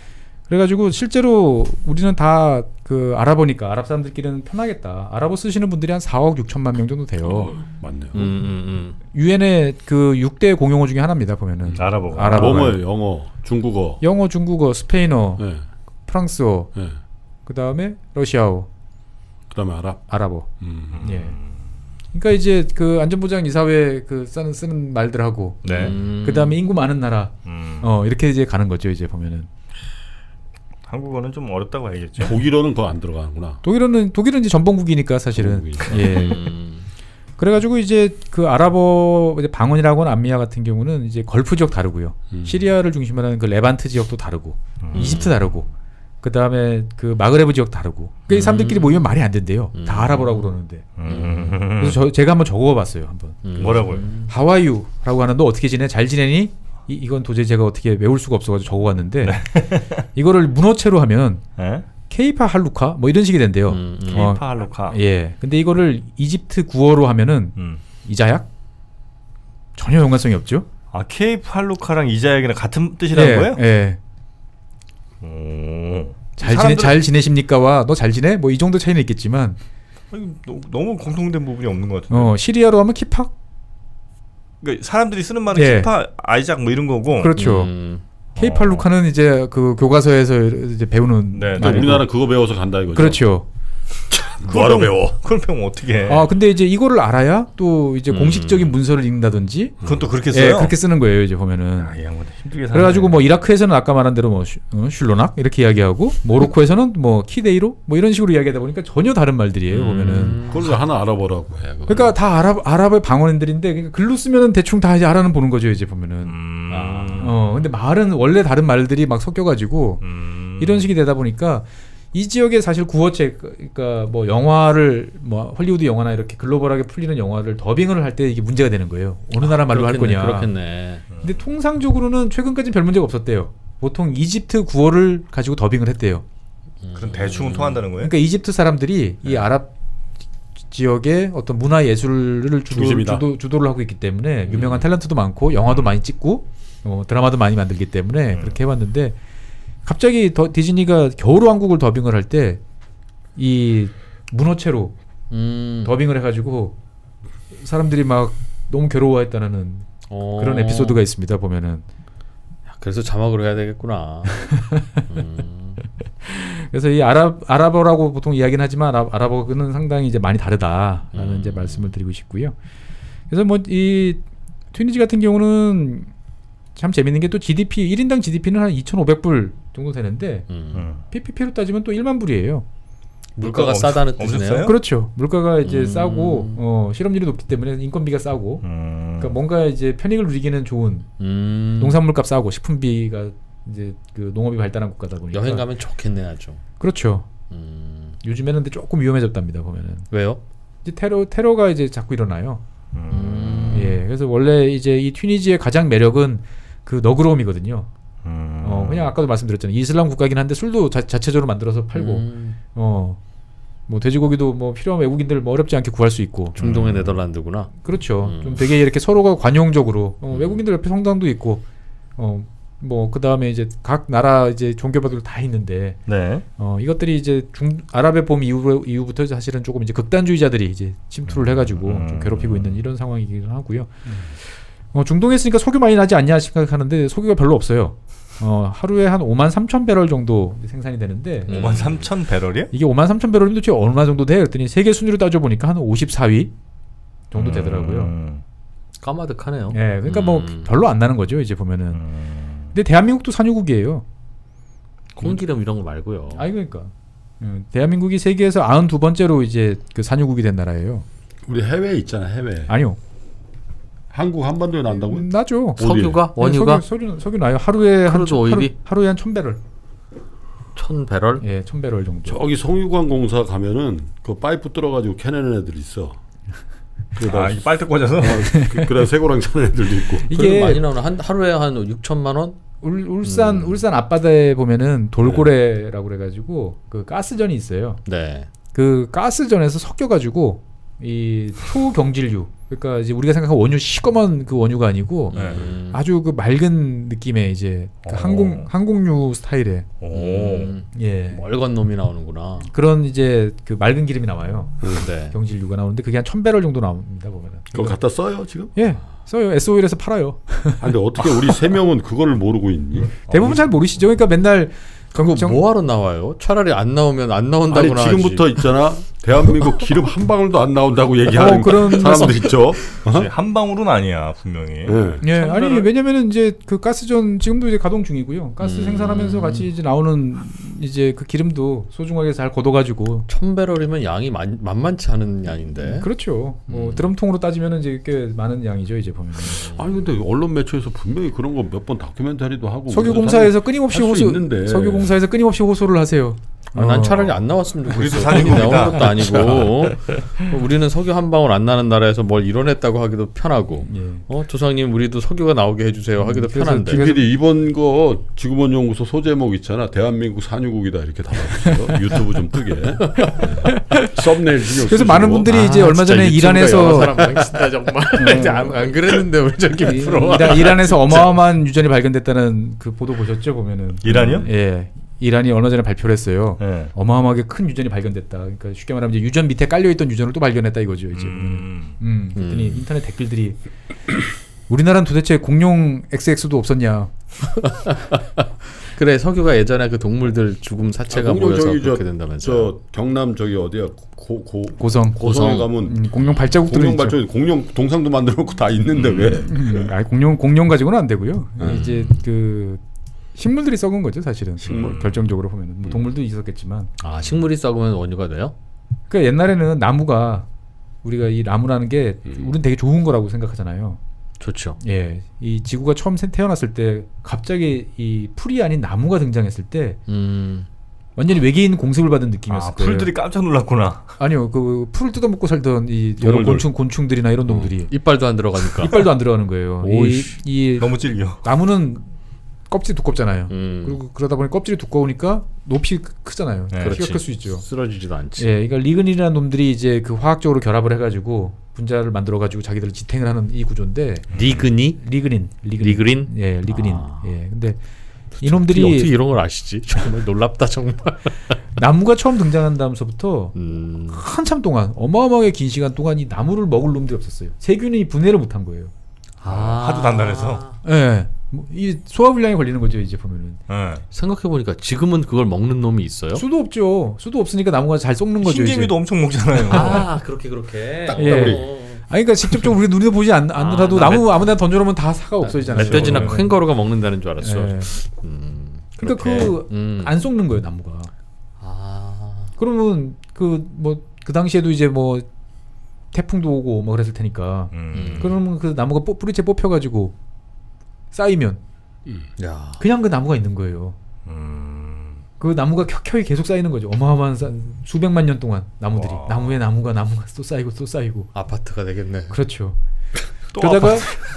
그래가지고 실제로 우리는 다 그 알아보니까 아랍 사람들끼리는 편하겠다. 아랍어 쓰시는 분들이 한 사억 육천만 명 정도 돼요. 어, 맞네요. 음, 음, 유엔의 그 육 대 공용어 중에 하나입니다. 보면은 알아보고. 알아보가. 뭐뭐예요? 영어, 중국어. 영어, 중국어, 스페인어, 네. 프랑스어, 네. 그 다음에 러시아어, 그다음에 아랍. 아랍어. 음. 예. 그러니까 이제 그 안전보장 이사회 그 쓰는 쓰는 말들하고, 네. 음. 그 다음에 인구 많은 나라, 음. 어 이렇게 이제 가는 거죠. 이제 보면은 한국어는 좀 어렵다고 해야겠죠. 독일어는 그거 안 들어가는구나. 독일은 독일은 이제 전범국이니까 사실은. 전범국이니까. 예. 음. 그래가지고 이제 그 아랍어 이제 방언이라고는 암미아 같은 경우는 이제 걸프 지역 다르고요. 음. 시리아를 중심으로 하는 그 레반트 지역도 다르고, 음. 이집트 다르고, 그 다음에 그 마그레브 지역 다르고. 그러니까 이 사람들끼리 모이면 말이 안 된대요. 음. 다 아랍어라고 그러는데. 음. 그래서 저, 제가 한번 적어봤어요. 한번. 음. 뭐라고요? 하와이유라고 하는 너 어떻게 지내? 잘 지내니? 이, 이건 도저히 제가 어떻게 외울 수가 없어가지고 적어봤는데 이거를 문어체로 하면 예? 케이파 할루카 뭐 이런 식이 된대요. 음, 음. 어, 케이파 할로카. 예. 근데 이거를 이집트 구어로 하면은 음. 이자약? 전혀 연관성이 없죠. 아 케이파 할로카랑 이자약이랑 같은 뜻이라는 예, 거예요? 예. 오. 잘 사람들은- 지내 잘 지내십니까와 너 잘 지내? 뭐 이 정도 차이는 있겠지만 아니, 너, 너무 공통된 부분이 없는 것 같은데. 어, 시리아로 하면 키팍? 그러니까 사람들이 쓰는 말은 예. 키파, 아이작 뭐 이런 거고. 그렇죠. 음. 케이파 할루카는 이제 그 교과서에서 이제 배우는 네, 네. 그러니까 말이고. 우리나라 그거 배워서 간다 이거죠. 그렇죠. 뭐하러 배워? 그걸 배우면 어떻게 해? 아 근데 이제 이거를 알아야 또 이제 음. 공식적인 문서를 읽는다든지 그건 또 그렇게 예, 써요? 그렇게 쓰는 거예요 이제 보면은. 아, 이 양반 힘들게 사네. 그래가지고 뭐 이라크에서는 아까 말한 대로 뭐 슈, 어, 슐로낙 이렇게 이야기하고 모로코에서는 뭐 키데이로 뭐 이런 식으로 이야기하다 보니까 전혀 다른 말들이에요 보면은. 그걸 하나 알아보라고 해. 그거. 그러니까 다 아랍 아랍의 방언들인데 그러니까 글로 쓰면은 대충 다 이제 알아는 보는 거죠 이제 보면은. 음. 아. 어 근데 말은 원래 다른 말들이 막 섞여가지고 음. 이런 식이 되다 보니까 이 지역에 사실 구어체 그러니까 뭐 영화를 뭐 헐리우드 영화나 이렇게 글로벌하게 풀리는 영화를 더빙을 할 때 이게 문제가 되는 거예요. 어느 나라 말로 할 그렇겠네, 거냐. 그렇겠네. 근데 통상적으로는 최근까지는 별 문제가 없었대요. 보통 이집트 구어를 가지고 더빙을 했대요. 그럼 대충은 통한다는 거예요? 그러니까 이집트 사람들이 이 아랍 지역의 어떤 문화 예술을 주도, 중심이다. 주도, 주도를 하고 있기 때문에 유명한 탤런트도 많고 영화도 많이 찍고 어, 드라마도 많이 만들기 때문에 음. 그렇게 해왔는데 갑자기 더 디즈니가 겨울왕국을 더빙을 할 때 이 문어체로 음. 더빙을 해가지고 사람들이 막 너무 괴로워했다는 어. 그런 에피소드가 있습니다. 보면은 야, 그래서 자막으로 해야 되겠구나. 음. 그래서 이 아랍 아랍어라고 보통 이야기는 하지만 아랍, 아랍어는 상당히 이제 많이 다르다라는 음. 이제 말씀을 드리고 싶고요. 그래서 뭐 이 튀니지 같은 경우는 참 재밌는 게 또 지디피 일 인당 지디피는 한 이천오백 불 정도 되는데 음. 음. 피피피로 따지면 또 일만 불이에요. 물가가 물가가 싸다는 엄청 뜻이네요. 싸요? 그렇죠. 물가가 이제 음. 싸고 어, 실업률이 높기 때문에 인건비가 싸고 음. 그러니까 뭔가 이제 편익을 누리기는 좋은 음. 농산물값 싸고 식품비가 이제 그 농업이 발달한 국가다 보니까 여행 가면 좋겠네 아주. 그렇죠. 음. 요즘에는 근데 조금 위험해졌답니다. 보면은 왜요? 이제 테러 테러가 이제 자꾸 일어나요. 음. 예, 그래서 원래 이제 이 튀니지의 가장 매력은 그 너그러움이거든요. 음. 어, 그냥 아까도 말씀드렸잖아요. 이슬람 국가긴 한데 술도 자, 자체적으로 만들어서 팔고, 음. 어, 뭐 돼지고기도 뭐 필요한 외국인들 뭐 어렵지 않게 구할 수 있고. 중동의 음. 네덜란드구나. 그렇죠. 음. 좀 되게 이렇게 서로가 관용적으로 어, 음. 외국인들 옆에 성당도 있고, 어, 뭐 그 다음에 이제 각 나라 이제 종교별로 다 있는데, 네. 어, 이것들이 이제 중 아랍의 봄 이후 이후부터 사실은 조금 이제 극단주의자들이 이제 침투를 해가지고 음. 좀 괴롭히고 있는 이런 상황이기도 하고요. 어, 중동에 있으니까 석유 많이 나지 않냐 생각하는데 석유가 별로 없어요. 어, 하루에 한 오만 삼천 배럴 정도 생산이 되는데 음. 오만 삼천 배럴이요? 이게 오만 삼천 배럴이면 도대체 얼마 정도 돼? 그랬더니 세계 순위로 따져보니까 한 오십사 위 정도 되더라고요. 음. 까마득하네요. 예, 그러니까 뭐 음. 별로 안 나는 거죠 이제 보면은. 음. 근데 대한민국도 산유국이에요. 콩기름 이런 거 말고요. 아이 그러니까 음, 대한민국이 세계에서 구십이 번째로 이제 그 산유국이 된 나라예요. 우리 해외에 있잖아 해외. 아니요. 한국 한반도에 난다고? 음, 나죠. 석유가 네, 원유가 석유, 석유, 석유 나요. 하루에 한 크루드 천- 오일이? 하루, 하루에 한 천 배럴. 천 배럴? 예, 천 배럴 정도. 저기 성유관공사 가면은 그 파이프 뚫어가지고 캐내는 애들 있어. 그러다 아, 이 빨대 꽂아서? 어, 그, 그래 쇠고랑 차는 애들도 있고. 이게 이게 많이 나오나? 한 하루에 한 육천만 원? 울, 울산 음. 울산 앞바다에 보면은 돌고래라고 그래가지고 그 가스전이 있어요. 네. 그 가스전에서 섞여가지고 이 초경질류. 그러니까 이제 우리가 생각하는 원유 시꺼먼 그 원유가 아니고 네. 음. 아주 그 맑은 느낌의 이제 그 오. 항공 항공유 스타일의 오. 음. 예 멀건 놈이 나오는구나. 그런 이제 그 맑은 기름이 나와요. 네. 경질유가 나오는데 그게 한 천 배럴 정도 나옵니다 보면은. 그거 갖다 써요 지금? 예 써요. 에스오일에서 팔아요. 아, 근데 어떻게 우리 세 명은 그거를 모르고 있니? 대부분 잘 모르시죠. 그러니까 맨날 그거 정- 뭐하러 나와요? 차라리 안 나오면 안 아니 나온다고나 지금부터 하지. 있잖아. 대한민국 기름 한 방울도 안 나온다고 얘기하는 어, 그런 사람들 있죠. 사실 한 방울은 아니야 분명히. 네. 예, 천 아니 배럴- 왜냐면은 이제 그 가스전 지금도 이제 가동 중이고요. 가스 음. 생산하면서 같이 이제 나오는 이제 그 기름도 소중하게 잘 걷어가지고. 천 배럴이면 양이 만, 만만치 않은 양인데. 그렇죠. 뭐 음. 드럼통으로 따지면은 이제 꽤 많은 양이죠 이제 보면. 아니 근데 언론 매체에서 분명히 그런 거 몇 번 다큐멘터리도 하고 석유공사에서 끊임없이 할수 호소. 있는데. 석유공사에서 끊임없이 호소를 하세요. 아, 난 어. 차라리 안 나왔으면 좋겠어. 우리도 석유 사는 나오는 겁니다. 것도 아니고. 우리는 석유 한 방울 안 나는 나라에서 뭘 이뤄냈다고 하기도 편하고. 예. 어 조상님 우리도 석유가 나오게 해주세요 하기도 그래서 편한데. 김피디 이번 거 지구본 연구소 소제목 있잖아. 대한민국 산유국이다 이렇게 달아주세요. 유튜브 좀 뜨게. 네. 썸네일 신경 그래서 쓰시고. 많은 분들이 아, 이제 얼마 진짜 전에 유튜브가 여러 이란에서 사람이랑 진짜 정말 이제 안, 안 그랬는데 우리 저기 이- 프로. 이란, 이란에서 어마어마한 유전이 발견됐다는 그 보도 보셨죠 보면은. 이란이요? 예. 이란이 얼마 전에 발표를 했어요. 네. 어마어마하게 큰 유전이 발견됐다. 그러니까 쉽게 말하면 이제 유전 밑에 깔려 있던 유전을 또 발견했다 이거죠. 이제. 음. 음. 음. 그랬더니 음. 인터넷 댓글들이 우리나라는 도대체 공룡 엑스엑스도 없었냐. 그래 석유가 예전에 그 동물들 죽음 사체가 아, 공룡 모여서 저기 그렇게 저, 된다면서. 저 경남 저기 어디야 고, 고, 고성. 고성에 고성. 가면 음, 공룡 발자국들은 공룡 있죠. 발전 공룡 동상도 만들어 놓고 다 있는데 왜? 음, 아니, 공룡 공룡 가지고는 안 되고요. 음. 이제 그 식물들이 썩은 거죠 사실은. 식물. 결정적으로 보면은 뭐 동물도 있었겠지만. 아 식물이 썩으면 원유가 돼요? 그러니까 옛날에는 나무가 우리가 이 나무라는 게 음. 우리는 되게 좋은 거라고 생각하잖아요. 좋죠. 예, 이 지구가 처음 세- 태어났을 때 갑자기 이 풀이 아닌 나무가 등장했을 때 음. 완전히 외계인 공습을 받은 느낌이었을 아, 거예요. 풀들이 깜짝 놀랐구나. 아니요, 그 풀을 뜯어먹고 살던 이 여러 동물들. 곤충 곤충들이나 이런 놈들이 이빨도 안 들어가니까. 이빨도 안 들어가는 거예요. 이, 오이씨. 이 너무 질겨. 나무는 껍질이 두껍잖아요. 음. 그리고 그러다 보니 껍질이 두꺼우니까 높이 크- 크잖아요. 네, 키가 그렇지. 클 수 있죠. 쓰러지지도 않지. 예, 그러니까 리그닌이라는 놈들이 이제 그 화학적으로 결합을 해가지고 분자를 만들어가지고 자기들 지탱을 하는 이 구조인데 리그니? 리그닌, 리그닌, 리그린? 예, 리그닌. 아. 예, 근데 어떻게 이놈들이 이런 걸 아시지? 정말 놀랍다 정말. 나무가 처음 등장한 다음서부터 음. 한참 동안 어마어마하게 긴 시간 동안 이 나무를 먹을 놈들이 없었어요. 세균이 분해를 못한 거예요. 아. 하도 단단해서. 예, 뭐, 이 소화불량이 걸리는 거죠 이제 보면은. 네. 생각해 보니까 지금은 그걸 먹는 놈이 있어요? 수도 없죠. 수도 없으니까 나무가 잘 썩는 거죠. 흰개미도 이제. 엄청 먹잖아요. 아 그렇게 그렇게. 예. 아니 그러니까 직접적으로 우리 눈에 보지 않, 않더라도 아, 나 나무 아무데나 던져놓으면 다 사가 없어지잖아요. 멧돼지나 예. 캥거루가 먹는다는 줄 알았어. 예. 음. 그러니까 그렇게. 그 음. 안 썩는 거예요 나무가. 아. 그러면 그 뭐 그 당시에도 이제 뭐 태풍도 오고 뭐 그랬을 테니까. 음. 그러면 그 나무가 뽑, 뿌리채 뽑혀가지고 쌓이면 야. 그냥 그 나무가 있는 거예요. 음. 그 나무가 켜켜이 계속 쌓이는 거죠. 어마어마한 사, 수백만 년 동안 나무들이 와. 나무에 나무가 나무가 또 쌓이고 또 쌓이고. 아파트가 되겠네. 그렇죠. 또 그러다가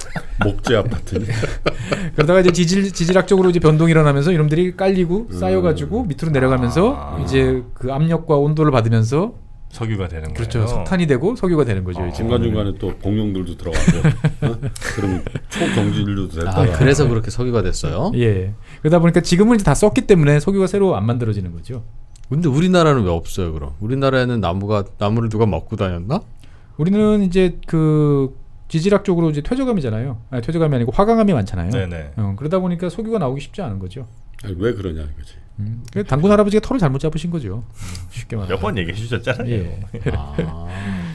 목재 아파트니. 그러다가 이제 지질 지질학적으로 이제 변동이 일어나면서 이놈들이 깔리고 음. 쌓여가지고 밑으로 내려가면서 아. 이제 그 압력과 온도를 받으면서 석유가 되는 그렇죠. 거예요. 석탄이 되고 석유가 되는 거죠. 아. 이제. 중간 중간에 또 공룡들도 들어가고. 어? 그러면 초경질류도 됐다가. 아, 그래서 그렇게 석유가 됐어요? 예. 그러다 보니까 지금은 이제 다 썼기 때문에 석유가 새로 안 만들어지는 거죠. 근데 우리나라는 왜 없어요, 그럼? 우리나라에는 나무가 나무를 누가 먹고 다녔나? 우리는 이제 그 지질학적으로 이제 퇴적암이잖아요. 아니, 퇴적암이 아니고 화강암이 많잖아요. 네네. 어, 그러다 보니까 석유가 나오기 쉽지 않은 거죠. 아니, 왜 그러냐 이거지. 음. 그래서 당군 할아버지가 털을 잘못 잡으신 거죠. 음, 쉽게 말하면. 몇 번 얘기해 주셨잖아요. 예. 아.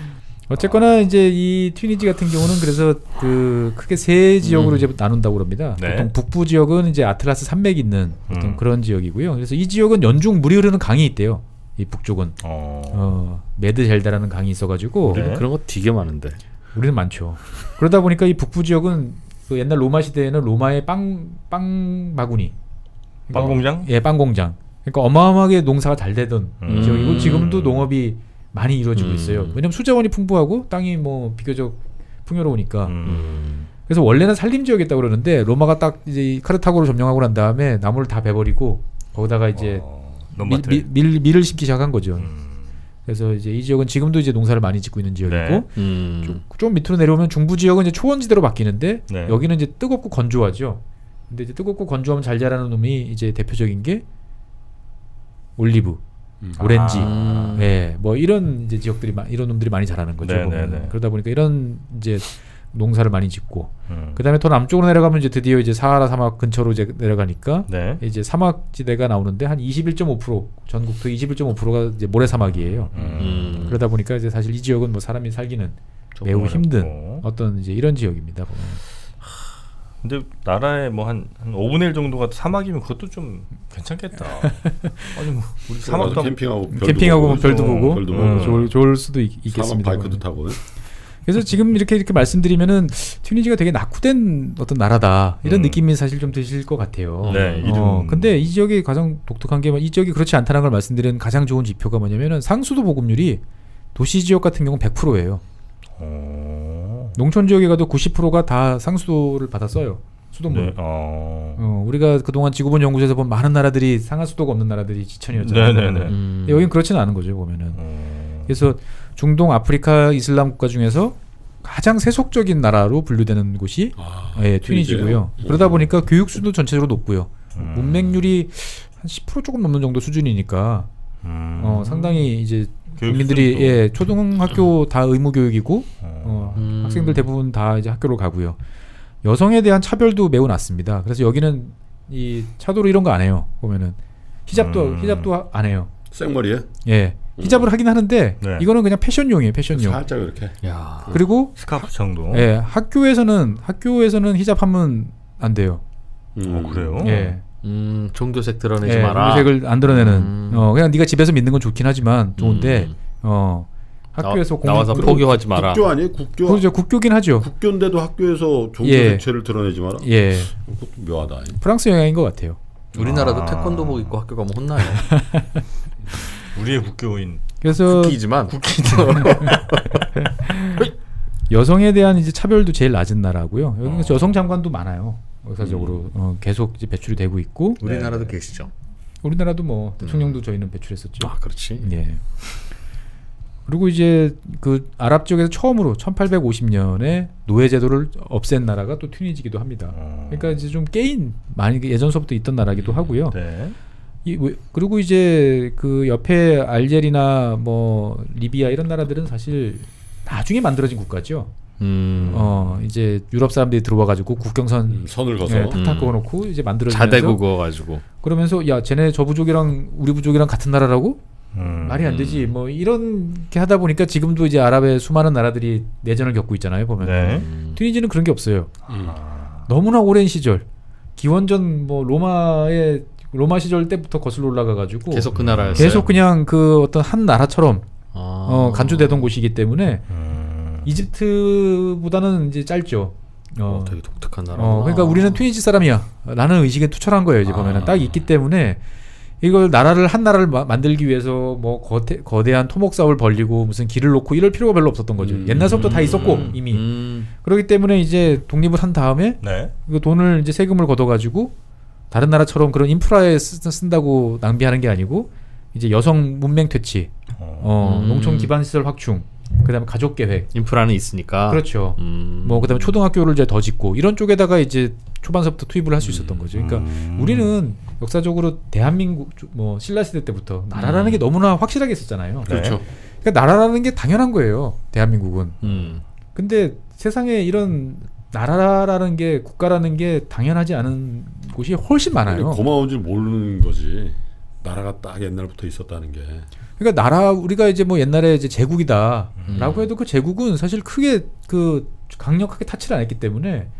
어쨌거나 이제 이 튀니지 같은 경우는 그래서 그 크게 세 지역으로 음. 이제 나눈다고 그럽니다. 네. 보통 북부 지역은 이제 아틀라스 산맥이 있는 어떤 음. 그런 지역이고요. 그래서 이 지역은 연중 물이 흐르는 강이 있대요. 이 북쪽은 어. 어, 메드젤다라는 강이 있어가지고 네. 우리는 그런 거 되게 많은데. 우리는 많죠. 그러다 보니까 이 북부 지역은 그 옛날 로마 시대에는 로마의 빵, 빵 바구니. 빵 공장? 예, 빵 공장. 그러니까 어마어마하게 농사가 잘 되던 음. 지역이고 지금도 농업이 많이 이루어지고 음. 있어요. 왜냐면 수자원이 풍부하고 땅이 뭐 비교적 풍요로우니까. 음. 음. 그래서 원래는 산림 지역이었다고 그러는데 로마가 딱 이제 이 카르타고를 점령하고 난 다음에 나무를 다 베버리고 거기다가 이제 어, 밀, 논밭을. 밀, 밀, 밀을 심기 시작한 거죠. 음. 그래서 이제 이 지역은 지금도 이제 농사를 많이 짓고 있는 지역이고 네. 음. 좀, 좀 밑으로 내려오면 중부 지역은 이제 초원지대로 바뀌는데 네. 여기는 이제 뜨겁고 건조하죠. 근데 이제 뜨겁고 건조하면 잘 자라는 놈이 이제 대표적인 게 올리브, 음. 오렌지, 아. 네, 뭐 이런 이제 지역들이 마, 이런 놈들이 많이 자라는 거죠. 네, 보면. 네, 네. 그러다 보니까 이런 이제 농사를 많이 짓고 음. 그다음에 더 남쪽으로 내려가면 이제 드디어 이제 사하라 사막 근처로 이제 내려가니까 네. 이제 사막지대가 나오는데 한 이십일 점 오 퍼센트 전국토 이십일 점 오 퍼센트가 이제 모래사막이에요. 음. 그러다 보니까 이제 사실 이 지역은 뭐 사람이 살기는 매우 어렵고. 힘든 어떤 이제 이런 지역입니다. 보면. 근데 나라에 뭐 한 한 오분의 일 정도가 사막이면 그것도 좀 괜찮겠다. 아니 뭐 우리 사막도 사막도 캠핑하고 별도 캠핑하고 보고, 뭐 별도 어, 보고 별도 어, 보고. 좋을, 좋을 수도 있, 사막 있겠습니다. 바이크도 타고. 그래서 지금 이렇게 이렇게 말씀드리면은 튀니지가 되게 낙후된 어떤 나라다 이런 음. 느낌이 사실 좀 드실 것 같아요. 네, 이름. 어, 근데 이 지역이 가장 독특한 게 이 지역이 그렇지 않다는 걸 말씀드리는 가장 좋은 지표가 뭐냐면은 상수도 보급률이 도시 지역 같은 경우는 백 퍼센트예요. 어. 농촌 지역에 가도 구십 퍼센트가 다 상수도를 받아 써요. 수돗물. 네. 어. 어, 우리가 그동안 지구본 연구소에서 본 많은 나라들이 상하수도가 없는 나라들이 지천이었잖아요. 네, 네, 네. 음. 근데 여긴 그렇지는 않은 거죠, 보면은. 어. 그래서 중동 아프리카 이슬람 국가 중에서 가장 세속적인 나라로 분류되는 곳이 아, 예, 튀니지고요. 튀니지예요? 그러다 보니까 교육수도 전체적으로 높고요. 음. 문맹률이 한 십 퍼센트 조금 넘는 정도 수준이니까 음. 어, 상당히 이제 교육 국민들이 수준도. 예, 초등학교 다 의무 교육이고 어. 어, 음. 학생들 대부분 다 이제 학교로 가고요. 여성에 대한 차별도 매우 낮습니다. 그래서 여기는 이 차도로 이런 거 안 해요. 보면은 히잡도 음. 히잡도 안 해요. 생머리에 예. 히잡을 하긴 하는데 네. 이거는 그냥 패션용이에요. 패션용. 살짝 이렇게. 야. 그리고 스카프 정도. 예, 학교에서는 학교에서는 히잡하면 안 돼요. 음. 어, 그래요? 예. 음, 종교색 드러내지 예, 마라. 색을 안 드러내는. 음. 어, 그냥 네가 집에서 믿는 건 좋긴 하지만 좋은데 음. 어, 학교에서 나, 나와서 공부- 포교하지 마라. 국교 아니에요? 국교. 그렇죠. 국교긴 하죠. 국교인데도 학교에서 종교 예. 색채를 드러내지 마라. 예. 그것도 묘하다. 프랑스 영향인 것 같아요. 우리나라도 아. 태권도복 입고 학교 가면 혼나요. 우리의 국교인. 그래서 국기지만 여성에 대한 이제 차별도 제일 낮은 나라고요. 여기는 어. 여성 장관도 많아요. 역사적으로 어, 계속 이제 배출이 되고 있고 우리나라도 계시죠. 우리나라도 뭐 대통령도 저희는 배출했었죠. 아, 그렇지. 예. 그리고 이제 그 아랍 지역에서 처음으로 천팔백오십 년에 노예 제도를 없앤 나라가 또 튀니지기도 합니다. 어. 그러니까 이제 좀 게인 많이 예전서부터 있던 나라기도 하고요. 네. 이, 왜- 그리고 이제 그 옆에 알제리나 뭐 리비아 이런 나라들은 사실 나중에 만들어진 국가죠. 음. 어 이제 유럽 사람들이 들어와 가지고 국경선 음, 선을 거서. 예, 탁탁 음. 그어놓고 이제 만들어지면서 자대고 그어가지고. 그러면서 야 쟤네 저 부족이랑 우리 부족이랑 같은 나라라고? 음. 말이 안 되지. 뭐 이렇게 하다 보니까 지금도 이제 아랍의 수많은 나라들이 내전을 겪고 있잖아요. 보면 네. 음. 튀니지는 그런 게 없어요. 음. 너무나 오랜 시절 기원전 뭐 로마의 로마 시절 때부터 거슬러 올라가 가지고 계속 그 나라였어요. 계속 그냥 그 어떤 한 나라처럼 아. 어, 간주되던 곳이기 때문에 음. 이집트보다는 이제 짧죠. 어, 어, 되게 독특한 나라. 어, 그러니까 우리는 튀니지 사람이야 라는 의식에 투철한 거예요. 이제 아. 보면은 딱 있기 때문에 이걸 나라를 한 나라를 마, 만들기 위해서 뭐 거대, 거대한 토목 사업을 벌리고 무슨 길을 놓고 이럴 필요가 별로 없었던 거죠. 음. 옛날서부터 다 있었고 음. 이미 음. 그렇기 때문에 이제 독립을 한 다음에 네. 그 돈을 이제 세금을 걷어가지고 다른 나라처럼 그런 인프라에 쓰, 쓴다고 낭비하는 게 아니고 이제 여성 문맹 퇴치, 어. 어, 음. 농촌 기반 시설 확충, 그다음에 가족 계획, 인프라는 있으니까. 그렇죠. 음. 뭐 그다음에 초등학교를 이제 더 짓고 이런 쪽에다가 이제 초반서부터 투입을 할 수 있었던 거죠. 그러니까 음. 우리는 역사적으로 대한민국 뭐 신라 시대 때부터 나라라는 게 너무나 확실하게 있었잖아요. 네. 그렇죠. 그러니까 나라라는 게 당연한 거예요. 대한민국은. 음. 근데 세상에 이런 나라라는 게 국가라는 게 당연하지 않은 곳이 훨씬 많아요. 고마운 줄 모르는 거지. 나라가 딱 옛날부터 있었다는 게. 그러니까 나라 우리가 이제 뭐 옛날에 이제 제국이다라고 음. 해도 그 제국은 사실 크게 그 강력하게 타치를 안 했기 때문에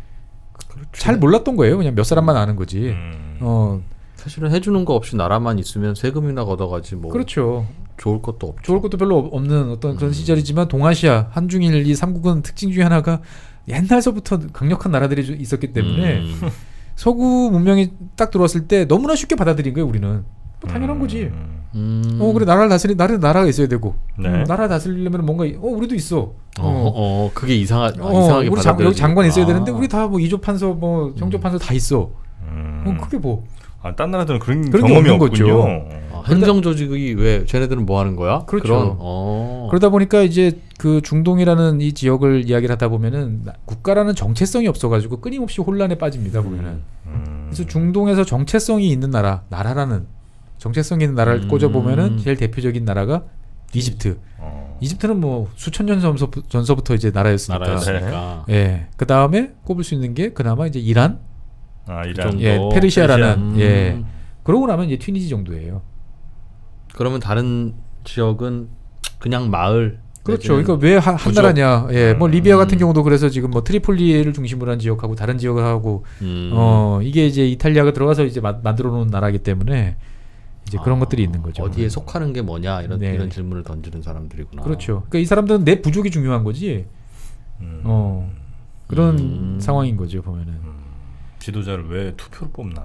잘 몰랐던 거예요. 그냥 몇 사람만 아는 거지. 음. 어 사실은 해주는 거 없이 나라만 있으면 세금이나 걷어가지 뭐 그렇죠. 좋을 것도 없죠. 좋을 것도 별로 없- 없는 어떤 그런 시절이지만 동아시아, 한중일 이 삼국은 특징 중에 하나가 옛날서부터 강력한 나라들이 좀 있었기 때문에 음. 서구 문명이 딱 들어왔을 때 너무나 쉽게 받아들인 거예요. 우리는 뭐 당연한 거지. 음. 어 그래 나라를 다스리 나라는 나라가 있어야 되고 네. 음, 나라 다스리려면 뭔가 이- 어 우리도 있어. 어, 어, 그게 이상하, 아, 어, 이상하게 우리 장, 받아들여지- 여기 장관 있어야 아. 되는데 우리 다 뭐 이조 판서 뭐 형조 판서 다 있어. 음. 어, 그게 뭐 아, 딴 나라들은 그런, 그런 게 경험이 없는 없군요. 거죠. 아. 아, 행정 조직이 왜 쟤네들은 뭐 하는 거야? 그렇죠. 그런, 어. 그러다 보니까 이제 그 중동이라는 이 지역을 이야기를 하다 보면은 국가라는 정체성이 없어가지고 끊임없이 혼란에 빠집니다. 보면은. 음. 그래서 중동에서 정체성이 있는 나라, 나라라는 정체성 있는 나라를 음. 꽂아보면은 제일 대표적인 나라가 이집트. 어. 이집트는 뭐 수천 년 전서부, 전서부터 이제 나라였으니까. 나라였으니까. 예. 그 다음에 꼽을 수 있는 게 그나마 이제 이란, 아, 그 이란. 정도. 예, 페르시아라는 페르시아. 예. 음. 그러고 나면 이제 튀니지 정도예요. 그러면 다른 지역은 그냥 마을. 그렇죠. 내지는 그러니까 왜 한 부족. 나라냐? 예, 뭐 리비아 같은 음. 경우도 그래서 지금 뭐 트리폴리를 중심으로 한 지역하고 다른 지역을 하고 음. 어 이게 이제 이탈리아가 들어가서 이제 마, 만들어 놓은 나라이기 때문에 이제 그런 아, 것들이 있는 거죠. 어디에 속하는 게 뭐냐 이런 네. 이런 질문을 던지는 사람들이구나. 그렇죠. 그러니까 이 사람들은 내 부족이 중요한 거지. 음. 어 그런 음. 상황인 거죠 보면은. 음. 지도자를 왜 투표로 뽑나?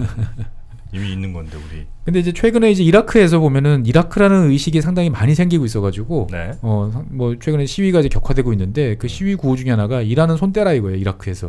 이미 있는 건데 우리. 근데 이제 최근에 이제 이라크에서 보면은 이라크라는 의식이 상당히 많이 생기고 있어가지고 네. 어 뭐 최근에 시위가 이제 격화되고 있는데 그 시위 구호 중에 하나가 이란은 손 떼라 이거예요 이라크에서.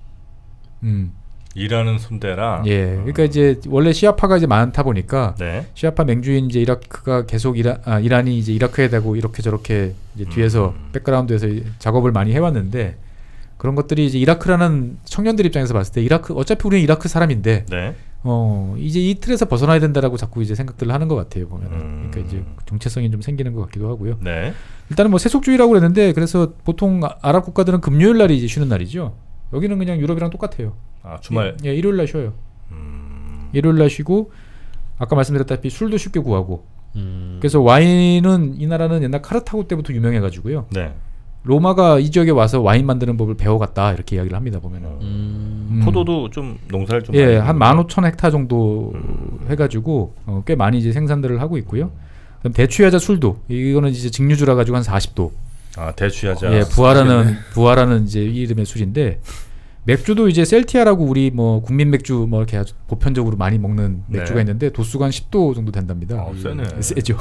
음. 일하는 손대라. 예. 그러니까 이제 원래 시아파가 이제 많다 보니까 네. 시아파 맹주인 이제 이라크가 계속 이라, 아, 이란이 이제 이라크에 대고 이렇게 저렇게 이제 뒤에서 음. 백그라운드에서 작업을 많이 해왔는데 그런 것들이 이제 이라크라는 청년들 입장에서 봤을 때 이라크 어차피 우리는 이라크 사람인데 네. 어 이제 이 틀에서 벗어나야 된다라고 자꾸 이제 생각들을 하는 것 같아요 보면은. 음. 그러니까 이제 정체성이 좀 생기는 것 같기도 하고요. 네. 일단은 뭐 세속주의라고 그랬는데 그래서 보통 아- 아랍 국가들은 금요일 날이 이제 쉬는 날이죠. 여기는 그냥 유럽이랑 똑같아요. 아 주말. 예, 일요일 날 쉬어요. 음. 일요일 날 쉬고 아까 말씀드렸다시피 술도 쉽게 구하고 음. 그래서 와인은 이 나라는 옛날 카르타고 때부터 유명해가지고요. 네. 로마가 이 지역에 와서 와인 만드는 법을 배워갔다 이렇게 이야기를 합니다 보면은. 음. 음. 포도도 좀 농사를 좀. 예, 많이 한 짓는데. 만 오천 헥타 정도 음. 해가지고 어, 꽤 많이 이제 생산들을 하고 있고요. 그다음 대추야자 술도 이거는 이제 증류주라 가지고 한 사십 도. 아 대추야자. 예, 부하라는 부하라는 이제 이름의 술인데 맥주도 이제 셀티아라고 우리 뭐 국민 맥주 뭐 이렇게 아주 보편적으로 많이 먹는 맥주가 네. 있는데 도수가 한 십 도 정도 된답니다. 아, 세네. 세죠.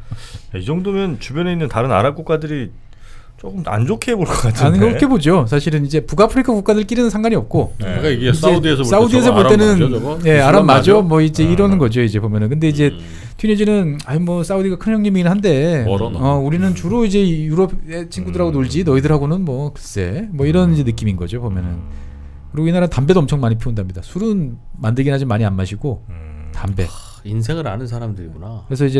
이 정도면 주변에 있는 다른 아랍 국가들이 조금 안 좋게 볼 것 같은데. 안 그렇게 보죠. 사실은 이제 북아프리카 국가들끼리는 상관이 없고 네. 그러니까 이게 이제 사우디에서 볼 때 사우디에서 저거 볼 아랍 때는 맞죠, 저거? 예, 아랍 이슬람 맞죠. 맞죠? 뭐 이제 아. 이러는 거죠. 이제 보면은 근데 이제 음. 튀니지는 아니 뭐 사우디가 큰 형님이긴 한데 멀어, 너. 어, 우리는 주로 이제 유럽 친구들하고 음. 놀지 너희들하고는 뭐 글쎄 뭐 이런 이제 느낌인 거죠 보면은. 음. 그리고 이 나라 담배도 엄청 많이 피운답니다. 술은 만들긴 하지만 많이 안 마시고 음. 담배. 인생을 아는 사람들이구나. 그래서 이제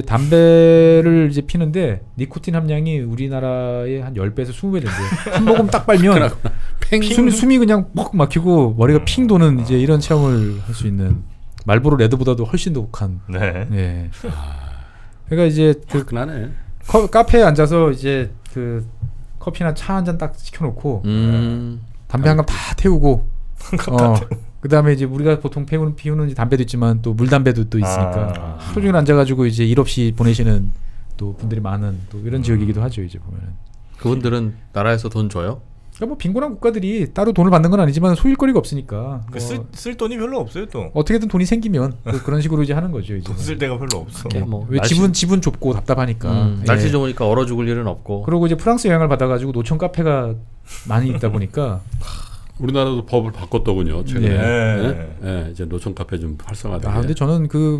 담배를 이제 피는데 니코틴 함량이 우리나라의 한 십 배에서 이십 배 된대요. 한 모금 딱 빨면 숨, 숨이 그냥 퍽 막히고 머리가 핑 도는 이제 이런 체험을 할 수 있는 말보로 레드보다도 훨씬 더 독한. 네. 예. 그러니까 이제 그 화끈하네. 커, 카페에 앉아서 이제 그 커피나 차 한 잔 딱 시켜놓고 음. 담배 한 갑 다 태우고 어, 그 다음에 이제 우리가 보통 피우는, 피우는 담배도 있지만 또 물담배도 또 있으니까 아. 하루 종일 앉아가지고 이제 일 없이 보내시는 또 분들이 많은 또 이런 지역이기도 하죠 이제 보면은. 그분들은 나라에서 돈 줘요? 그러니까 뭐 빈곤한 국가들이 따로 돈을 받는 건 아니지만 소일거리가 없으니까 그 뭐 쓸, 쓸 돈이 별로 없어요 또. 어떻게든 돈이 생기면 또 그런 식으로 이제 하는 거죠 이제. 돈 쓸 데가 별로 없어. 예, 뭐 왜 날씨- 집은 집은 좁고 답답하니까. 음, 예. 날씨 좋으니까 얼어 죽을 일은 없고. 그리고 이제 프랑스 영향을 받아가지고 노천 카페가 많이 있다 보니까 우리나라도 법을 바꿨더군요 최근에. 예. 네. 네, 이제 노천 카페 좀 활성화되게. 아 근데 저는 그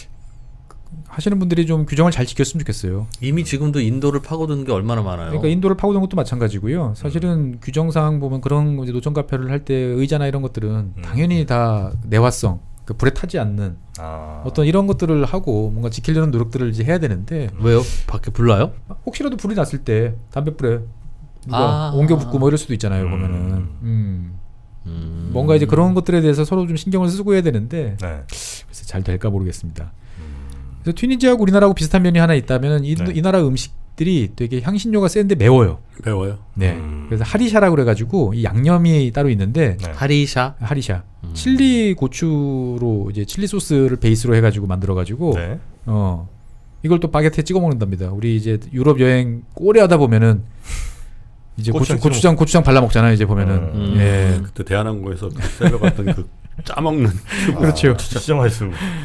하시는 분들이 좀 규정을 잘 지켰으면 좋겠어요. 이미 지금도 인도를 파고드는 게 얼마나 많아요. 그러니까 인도를 파고든 것도 마찬가지고요. 사실은 규정사항 보면 그런 이제 노천 카페를 할 때 의자나 이런 것들은 음. 당연히 다 내화성, 그 불에 타지 않는 아. 어떤 이런 것들을 하고 뭔가 지키려는 노력들을 이제 해야 되는데 왜요? 밖에 불나요? 혹시라도 불이 났을 때 담뱃불에 누가 아. 옮겨 붙고 뭐 이럴 수도 있잖아요. 음. 보면은 음. 음. 뭔가 이제 그런 것들에 대해서 서로 좀 신경을 쓰고 해야 되는데 네. 글쎄 잘 될까 모르겠습니다. 그래서 튀니지하고 우리나라하고 비슷한 면이 하나 있다면 이, 네. 이 나라 음식들이 되게 향신료가 센데 매워요. 배워요. 네. 음. 그래서 하리샤라고 그래가지고 이 양념이 따로 있는데 네. 하리샤. 하리샤 음. 칠리 고추로 이제 칠리 소스를 베이스로 해가지고 만들어가지고 네. 어 이걸 또 바게트에 찍어 먹는답니다. 우리 이제 유럽 여행 오래 하다 보면은 이제 고추, 고추장 고추장 고추장 발라 먹잖아요. 이제 보면은 음. 예 그때 대한항공에서 새벽 갔던 그 짜먹는 그렇죠. 진짜 맛있어.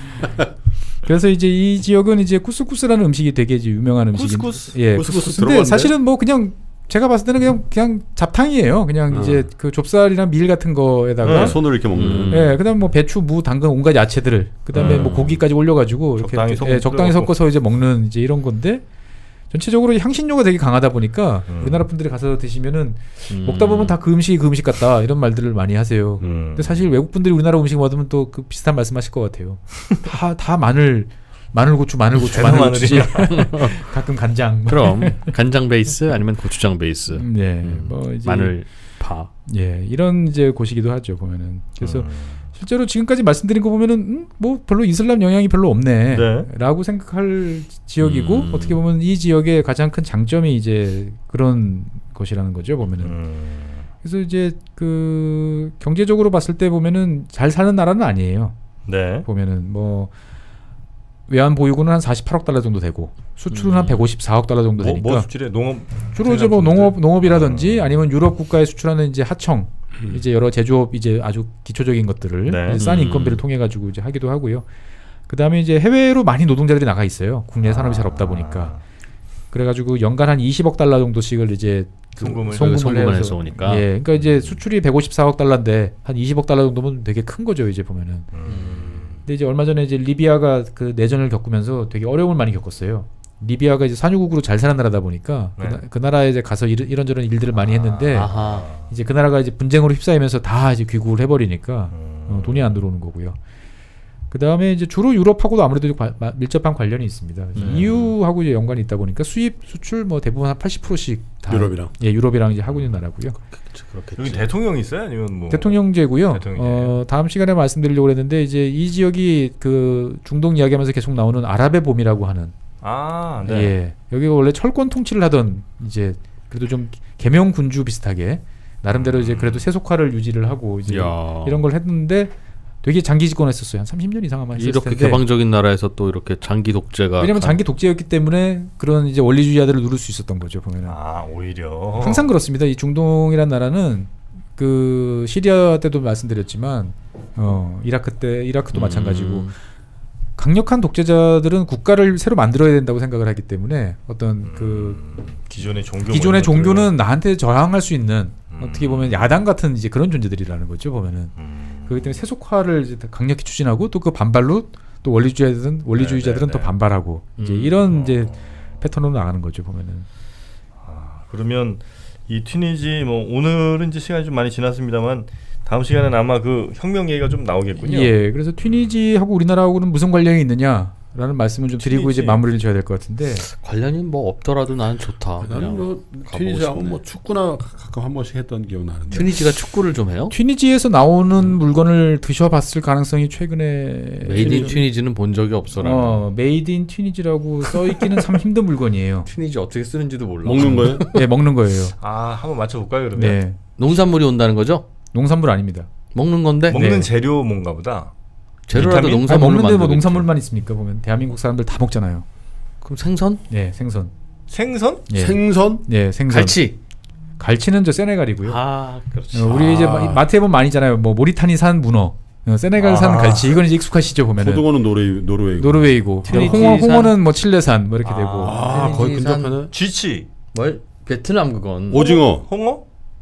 그래서 이제 이 지역은 이제 쿠스쿠스라는 음식이 되게 이제 유명한 음식인데 쿠스쿠스? 예 쿠스쿠스 근데 들어봤네. 사실은 뭐 그냥 제가 봤을 때는 그냥 그냥 잡탕이에요. 그냥 어. 이제 그 좁쌀이랑 밀 같은 거에다가 네, 손으로 이렇게 먹는. 음. 예, 그다음 뭐 배추, 무, 당근 온갖 야채들을 그다음에 음. 뭐 고기까지 올려가지고 이렇게 적당히 예, 적당히 섞어갖고. 섞어서 이제 먹는 이제 이런 건데 전체적으로 향신료가 되게 강하다 보니까 음. 우리나라 분들이 가서 드시면은 음. 먹다 보면 다 그 음식이 그 음식 같다 이런 말들을 많이 하세요. 음. 근데 사실 외국 분들이 우리나라 음식 먹으면 또 그 비슷한 말씀하실 것 같아요. 다 다 마늘, 마늘 고추, 마늘 고추, 마늘 고추지. 가끔 간장. 뭐. 그럼 간장 베이스 아니면 고추장 베이스. 네, 음. 뭐 이제 마늘 파. 예, 이런 이제 곳이기도 하죠 보면은. 그래서 음. 실제로 지금까지 말씀드린 거 보면은 음, 뭐 별로 이슬람 영향이 별로 없네라고 생각할 지역이고 음. 어떻게 보면 이 지역의 가장 큰 장점이 이제 그런 것이라는 거죠 보면은. 음. 그래서 이제 그 경제적으로 봤을 때 보면은 잘 사는 나라는 아니에요. 네. 보면은 뭐 외환 보유고는 한 사십팔억 달러 정도 되고 수출은 음. 한 백오십사억 달러 정도 뭐, 되니까 뭐 수출해? 농업 주로 이제 뭐 농업 농업이라든지 음. 아니면 유럽 국가에 수출하는 이제 하청 이제 여러 제조업 이제 아주 기초적인 것들을 네. 이제 싼 음. 인건비를 통해 가지고 이제 하기도 하고요. 그다음에 이제 해외로 많이 노동자들이 나가 있어요. 국내 산업이 잘 없다 보니까. 그래가지고 연간 한 이십억 달러 정도씩을 이제 그 송금을- 송금을, 송금을 해서 해서 오니까. 예, 그러니까 이제 수출이 백오십사억 달러인데 한 이십억 달러 정도면 되게 큰 거죠 이제 보면은. 음. 근데 이제 얼마 전에 이제 리비아가 그 내전을 겪으면서 되게 어려움을 많이 겪었어요. 리비아가 이제 산유국으로 잘 사는 나라다 보니까 네. 그, 그 나라에 이제 가서 이런, 이런저런 일들을 많이 했는데 아하. 이제 그 나라가 이제 분쟁으로 휩싸이면서 다 이제 귀국을 해버리니까 음. 어, 돈이 안 들어오는 거고요. 그 다음에 이제 주로 유럽하고도 아무래도 과- 마- 밀접한 관련이 있습니다. 음. 이유하고 이제 연관이 있다 보니까 수입 수출 뭐 대부분 한 팔십 퍼센트씩 다 유럽이랑. 예 유럽이랑 이제 하고 있는 나라고요. 그렇겠지. 여기 대통령이 있어요? 아니면 뭐 대통령제고요. 대통령제예요. 어, 다음 시간에 말씀드리려고 했는데 이제 이 지역이 그 중동 이야기하면서 계속 나오는 아랍의 봄이라고 하는 아, 네. 예 여기가 원래 철권 통치를 하던 이제 그래도 좀 개명 군주 비슷하게 나름대로 이제 그래도 세속화를 유지를 하고 이제 야. 이런 걸 했는데 되게 장기 집권했었어요. 한 삼십 년 이상 아마 했을 이렇게 텐데. 개방적인 나라에서 또 이렇게 장기 독재가 왜냐면 가- 장기 독재였기 때문에 그런 이제 원리주의자들을 누를 수 있었던 거죠 보면은. 아, 오히려 항상 그렇습니다. 이 중동이란 나라는 그 시리아 때도 말씀드렸지만 어 이라크 때 이라크도 음. 마찬가지고 강력한 독재자들은 국가를 새로 만들어야 된다고 생각을 하기 때문에 어떤 그 기존의 종교 기존의 뭐 이런 것들을- 종교는 나한테 저항할 수 있는 음. 어떻게 보면 야당 같은 이제 그런 존재들이라는 거죠 보면은. 음. 그렇기 때문에 세속화를 이제 강력히 추진하고 또 그 반발로 또 원리주의자들은 원리주의자들은 네, 네, 또 네. 반발하고 이제 음. 이런 이제 어. 패턴으로 나가는 거죠 보면은. 아, 그러면 이 튀니지 뭐 오늘은 이제 시간이 좀 많이 지났습니다만 다음 시간에는 아마 그 혁명 얘기가 좀 나오겠군요. 예, 그래서 튀니지하고 우리나라하고는 무슨 관련이 있느냐라는 말씀을 좀 드리고 튀니지. 이제 마무리를 줘야 될 것 같은데. 관련이 뭐 없더라도 나는 좋다. 나는 그냥 뭐 가보고 튀니지하고 싶네. 뭐 축구나 가끔 한 번씩 했던 기억 나는데. 튀니지가 축구를 좀 해요? 튀니지에서 나오는 물건을 드셔봤을 가능성이 최근에 메이드 인 튀니지는 본 적이 없어라. 어, 메이드 인 튀니지라고 써 있기는 참 힘든 물건이에요. 튀니지 어떻게 쓰는지도 몰라. 먹는 거예요? 예, 먹는 거예요. 아, 한번 맞춰볼까요 그러면? 네, 농산물이 온다는 거죠? 농산물 아닙니다. 먹는 건데 먹는 네. 재료 뭔가 보다. 재료라도 비타민? 아니, 농산물로 먹는데 뭐 만들겠지. 농산물만 있습니까 보면 대한민국 사람들 다 먹잖아요. 그럼 생선? 예, 생선. 생선? 예, 생선? 예, 생선. 갈치. 갈치는 저 세네갈이고요. 아, 그렇지. 어, 우리 이제 아. 마- 마트에 보면 많이 있잖아요. 뭐 모리타니산 문어, 어, 세네갈산 아. 갈치. 이건 이제 익숙하시죠 보면은. 고등어는 노르웨이, 노르웨이. 노르웨이고 튀니지산. 홍어, 홍어는 뭐 칠레산 뭐 이렇게 되고. 아, 거의 튀니지산. 근접하네. 쥐치, 뭘? 베트남 그건. 오징어. 홍어?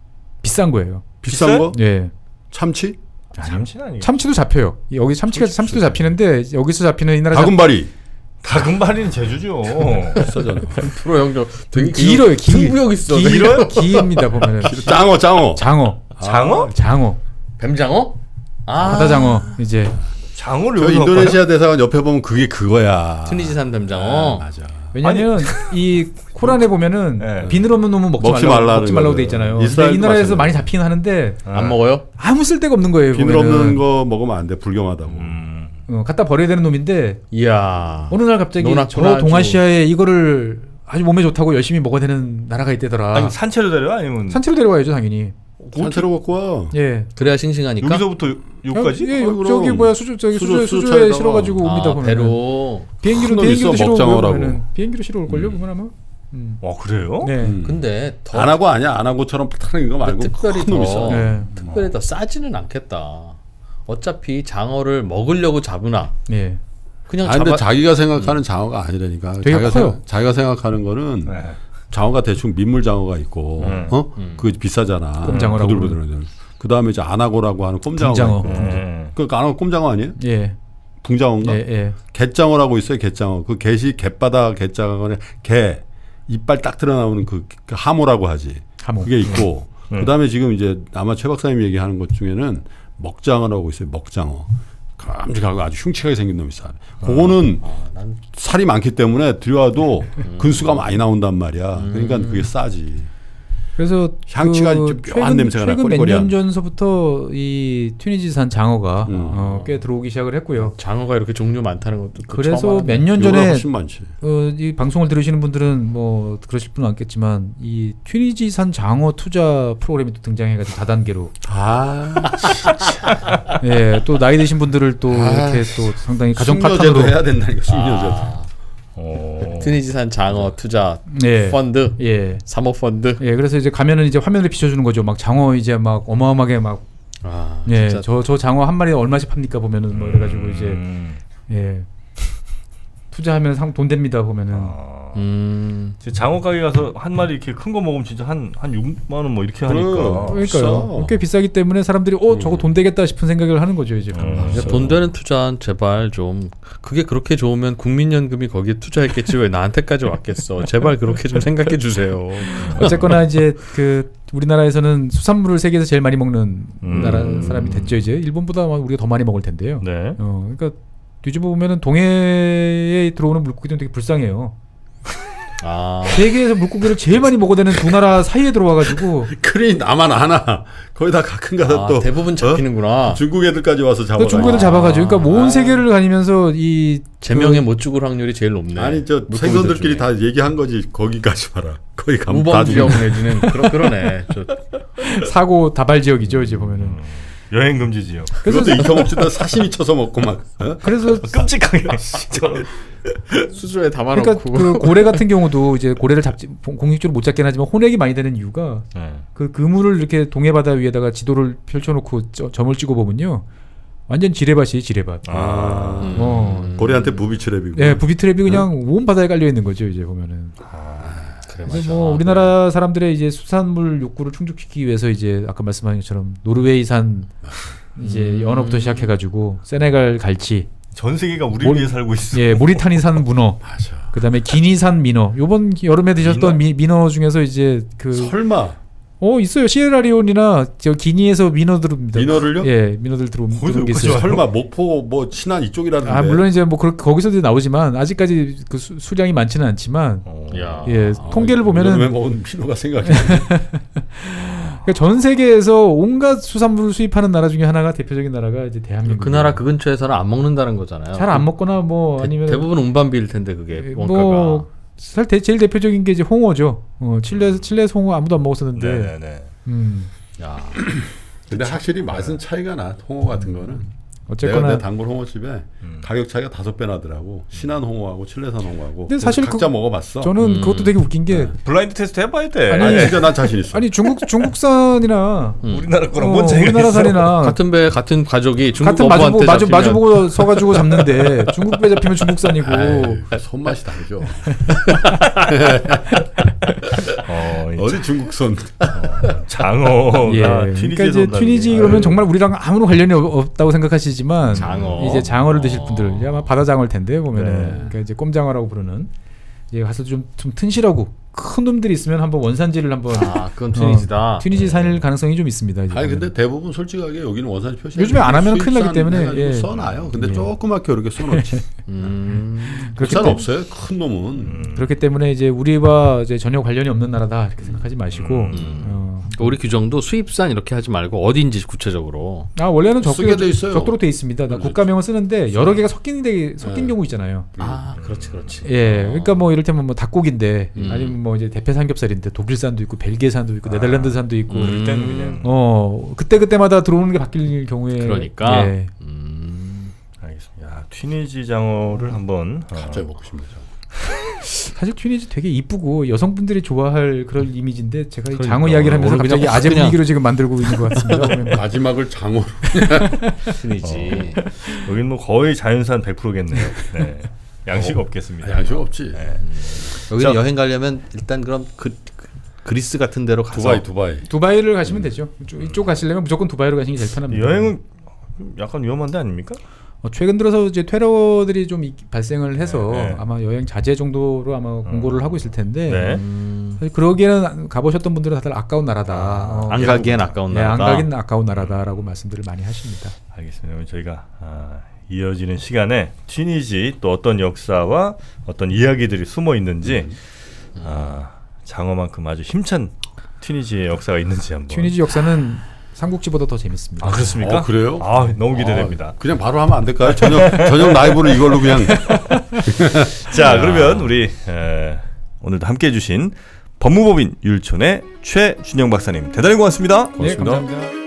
비싼 거예요. 비싼 비싸? 거? 예. 참치? 아니요. 참치는 아니고. 참치도 잡혀요. 여기 참치가 참치 참치도 비싸죠. 잡히는데 여기서 잡히는 이 나라 다금바리. 다금바리는 제주죠. 비싸잖아. 프로 형님 되게 길어요. 길. 승부욕 있어. 기, 길어요? 기입니다 보면은. 짱어, 짱어. 장어, 장어? 장어, 뱀장어? 아. 바다장어 이제 장어를 저 여기서 인도네시아 대사관 옆에 보면 그게 그거야. 튀니지산 아, 뱀장어. 맞아. 왜냐면 이 코란에 보면은 네. 비늘 없는 놈은 먹지, 먹지 말라고, 말라는 먹지 말라고 거죠. 돼 있잖아요. 근데 이스라엘도 이 나라에서 마찬가지. 많이 잡히긴 하는데 안 먹어요? 아무 쓸데가 없는 거예요. 비늘 보면은. 없는 거 먹으면 안 돼. 불경하다고. 음. 어, 갖다 버려야 되는 놈인데 이야. 어느 날 갑자기 노랗구나, 저 아주. 동아시아에 이거를 아주 몸에 좋다고 열심히 먹어야 되는 나라가 있대더라. 아니 산채로 데려 아니면 산채로 데려와야죠 당연히. 산채로 갖고 와. 예. 그래야 싱싱하니까. 여기서부터 여기까지? 예, 아, 여- 그럼. 저기 뭐야 수주 저기 수조- 수조 수조에 수조차에다가. 실어가지고 옵니다 아, 보면. 배로. 비행기로 큰 놈 비행기로 있어, 실어 먹장어라고. 오면은 비행기로 실어 올 걸요 보면 아마. 음. 와 그래요? 네. 음. 근데 더 안 하고 아니야. 안 하고처럼 타는 거 말고 특별히 큰 놈 더 있어. 네. 특별히 더 싸지는 않겠다. 어차피 장어를 먹으려고 잡으나 예. 그냥 아 근데 잡아 자기가 생각하는 장어가 아니라니까. 되게 자기가, 커요. 생각, 자기가 생각하는 거는 네. 장어가 대충 민물장어가 있고 음. 어? 음. 그 비싸잖아. 꼼장어라고 부들부들한. 그다음에 이제 안하고라고 하는 꼼장어가 붕장어. 있고. 음. 그 안하고 꼼장어 아니에요? 예. 붕장어인가? 예, 예. 갯장어라고 있어요. 갯장어. 그 갯이 갯바다 갯장어는 개 이빨 딱 드러나오는 그, 그 하모라고 하지. 하모. 그게 있고 음. 그다음에 지금 이제 아마 최 박사님이 얘기하는 것 중에는 먹장어라고 있어요. 먹장어. 깜찍하고 아주 흉측하게 생긴 놈이 있어. 그거는 아, 난 살이 많기 때문에 들여와도 음. 근수가 많이 나온단 말이야. 그러니까 그게 싸지. 그래서 향치가 그 좀 묘한 최근, 냄새가 나, 최근 몇 꼬리꼬리한. 년 전서부터 이 튀니지산 장어가 음. 어, 꽤 들어오기 시작을 했고요. 장어가 이렇게 종류 많다는 것도 또 그래서 처음 알았네. 몇 년 요거보다 전에 훨씬 많지. 어, 이 방송을 들으시는 분들은 뭐 그러실 분은 않겠지만 이 튀니지산 장어 투자 프로그램이 또 등장해가지고 다단계로 아, 예, 또 나이 드신 분들을 또 아, 이렇게 또 상당히 가정 숙녀제도 파탄으로 해야 된다니까. 숙녀제도. 아, 어. 튀니지산 장어 투자 예, 펀드, 예, 사모펀드. 예, 그래서 이제 가면은 이제 화면을 비춰주는 거죠. 막 장어 이제 막 어마어마하게 막 아, 예, 진짜 저 저 장어 한 마리 얼마씩 팝니까 보면은 뭐 이래가지고 이제 음. 예, 투자하면 상 돈 됩니다 보면은. 아. 음. 이제 장어 가게 가서 한 마리 이렇게 큰 거 먹으면 진짜 한한 육만 원 뭐 이렇게 하니까. 그래. 그러니까요. 비싸. 꽤 비싸기 때문에 사람들이 어 저거 돈 되겠다 싶은 생각을 하는 거죠 이제. 음. 야, 돈 되는 투자는 제발 좀 그게 그렇게 좋으면 국민연금이 거기에 투자했겠지 왜 나한테까지 왔겠어. 제발 그렇게 좀 생각해 주세요. 어쨌거나 이제 그 우리나라에서는 수산물을 세계에서 제일 많이 먹는 음. 나라 사람이 됐죠 이제. 일본보다 아마 우리가 더 많이 먹을 텐데요. 네. 어, 그러니까 뒤집어 보면은 동해에 들어오는 물고기들은 되게 불쌍해요. 아, 세계에서 물고기를 제일 많이 먹어대는 두 나라 사이에 들어와가지고 크리 나만 하나. 거의 다 가끔 가서 아, 또 대부분 잡히는구나. 어? 중국 애들까지 와서 잡아. 그 중국에들 잡아가지고 그러니까 온 세계를 다니면서 이 제명에 못 죽을 확률이 제일 높네. 아니 저 물고기들 생선들끼리 중에. 다 얘기한 거지. 거기까지 봐라. 거기 가면 다 우범 죽여. 지역 내지는 그러, 그러네. 저, 사고 다발 지역이죠 이제 보면은. 여행 금지 지역. 그것도 익혀먹지도 사시미 쳐서 먹고 막. 어? 그래서 끔찍하게. 수조에 담아놓고. 그러니까 그 고래 같은 경우도 이제 고래를 잡지 공식적으로 못 잡긴 하지만 혼액이 많이 되는 이유가 네. 그 그물을 이렇게 동해 바다 위에다가 지도를 펼쳐놓고 저, 점을 찍어 보면요 완전 지뢰밭이 지뢰밭. 아. 음. 어. 고래한테 부비트랩이고. 네, 부비 트랩이 그냥 온 바다에 깔려 있는 거죠 이제 보면은. 그래, 그래서 맞아. 뭐 우리나라 사람들의 이제 수산물 욕구를 충족시키기 위해서 이제 아까 말씀하신 것처럼 노르웨이산 이제 연어부터 시작해가지고 세네갈 갈치, 전 세계가 우리 뭘- 위해 살고 있어. 예 모리타니산 문어, 맞아. 그다음에 기니산 민어. 요번 여름에 드셨던 미, 민어 중에서 이제 그 설마 어 있어요 시에라리온이나 저 기니에서 민어 들어옵니다. 민어를요? 예 민어들 들어오- 거기서 들어온 게 여기까지 있어요. 와요? 설마 목포 뭐 친안 이쪽이라던데. 아 물론 이제 뭐 그, 거기서도 나오지만 아직까지 그 수, 수량이 많지는 않지만 어. 야. 예 아, 통계를 이거 보면은 왜 먹은 민어가 생각이 안 나. 그러니까 전 세계에서 온갖 수산물을 수입하는 나라 중에 하나가 대표적인 나라가 이제 대한민국. 그 나라 그 근처에서는 안 먹는다는 거잖아요. 잘 안 먹거나 뭐 대, 아니면 대부분 운반비일 텐데 그게 예, 원가가. 뭐 살 대, 제일 대표적인 게 이제 홍어죠. 어, 칠레 칠레에서 홍어 아무도 안 먹었었는데. 네네네. 음. 야. 근데 확실히 맛은 차이가 나. 홍어 같은 거는. 어쨌거나 내가 내 단골 홍어집에 음. 가격 차이가 다섯 배 나더라고. 신안 홍어하고 칠레산 홍어하고. 근데 사실 각자 그- 먹어봤어. 저는 음. 그것도 되게 웃긴 게 블라인드 테스트 해봐야 돼. 아니, 아니 진짜 난 자신 있어. 아니 중국 중국산이나 음. 우리나라 거랑 어, 뭔 차이가 우리나라 있어? 산이나 같은 배 같은 가족이 중국 같은 마주 어부한테 마주 잡히면 마주보고 서가지고 잡는데 중국 배 잡히면 중국산이고 아이, 손맛이 다르죠. 어, 이 어디 중국선. 장어가 예. 그러니까 튀니지에서 이제 온다는 튀니지 게. 그러면 정말 우리랑 아무런 관련이 없- 없다고 생각하시지만 장어. 이제 장어를 드실 어. 분들 아마 바다장어일 텐데 보면은 네. 그러니까 이제 꼼장어라고 부르는 이제 가서 좀, 좀 튼실하고 큰 놈들이 있으면 한번 원산지를 한번 아, 그건 튀니지다. 튀니지 산일 가능성이 좀 있습니다. 이제 아니 보면은. 근데 대부분 솔직하게 여기는 원산지 표시. 요즘에 안 하면 큰일 나기 때문에, 예. 써놔요. 근데 예. 조그맣게 이렇게 써놓지. 음. 그렇기 그렇게 때- 없어요. 큰 놈은. 음. 그렇기 때문에 이제 우리와 이제 전혀 관련이 없는 나라다 이렇게 생각하지 마시고 음. 어. 우리 규정도 수입산 이렇게 하지 말고 어디인지 구체적으로. 아 원래는 쓰게 적도로 돼 있어요. 적도로 돼 있습니다. 나 그렇죠. 국가명을 쓰는데 여러 개가 섞인 데 섞인 네. 경우 있잖아요. 아, 그렇지, 그렇지. 예, 그러니까 뭐 이를테면 뭐 닭고기인데 음. 아니면 뭐 이제 대패 삼겹살인데 독일산도 있고 벨기에산도 있고 네덜란드산도 있고 음. 그럴 때는 그냥 어 그때 그때마다 들어오는 게 바뀔 경우에 그러니까. 예. 음. 알겠습니다. 야, 튀니지 장어를 한번 어, 갑자기 먹고 싶네요. 사실 튀니지 되게 이쁘고 여성분들이 좋아할 그런 이미지인데 제가 이 그러니까. 장어 이야기를 하면서 오늘 그냥 갑자기 확 아재 그냥- 분위기로 지금 만들고 있는 것 같습니다. 보면. 마지막을 장어로. 튀니지. 여긴 뭐 거의 자연산 백 퍼센트겠네요. 네. 양식 없겠습니다. 양식 없지. 네. 여기는 자, 여행 가려면 일단 그럼 그, 그 그리스 같은 데로 가서 두바이 두바이. 두바이를 가시면 되죠. 이쪽, 이쪽 가시려면 무조건 두바이로 가시는 게 제일 편합니다. 여행은 약간 위험한 데 아닙니까? 어, 최근 들어서 이제 테러들이 좀 이, 발생을 해서 네, 네. 아마 여행 자제 정도로 아마 공고를 음. 하고 있을 텐데 네. 음, 사실 그러기에는 가보셨던 분들은 다들 아까운 나라다. 어, 안 가기엔 아까운 네, 안 나라다. 가긴 아까운 나라다라고 말씀들을 많이 하십니다. 알겠습니다. 그럼 저희가 아, 이어지는 시간에 튀니지 또 어떤 역사와 어떤 이야기들이 숨어 있는지 음. 아, 장어만큼 아주 힘찬 튀니지의 역사가 있는지 한번. 튀니지 역사는 삼국지보다 더 재밌습니다. 아 그렇습니까? 어, 그래요? 아 너무 기대됩니다. 아, 그냥 바로 하면 안 될까요? 저녁 저녁 라이브를 이걸로 그냥. 자 그러면 우리 에, 오늘도 함께해 주신 법무법인 율촌의 최준영 박사님 대단히 고맙습니다. 네, 고맙습니다. 감사합니다.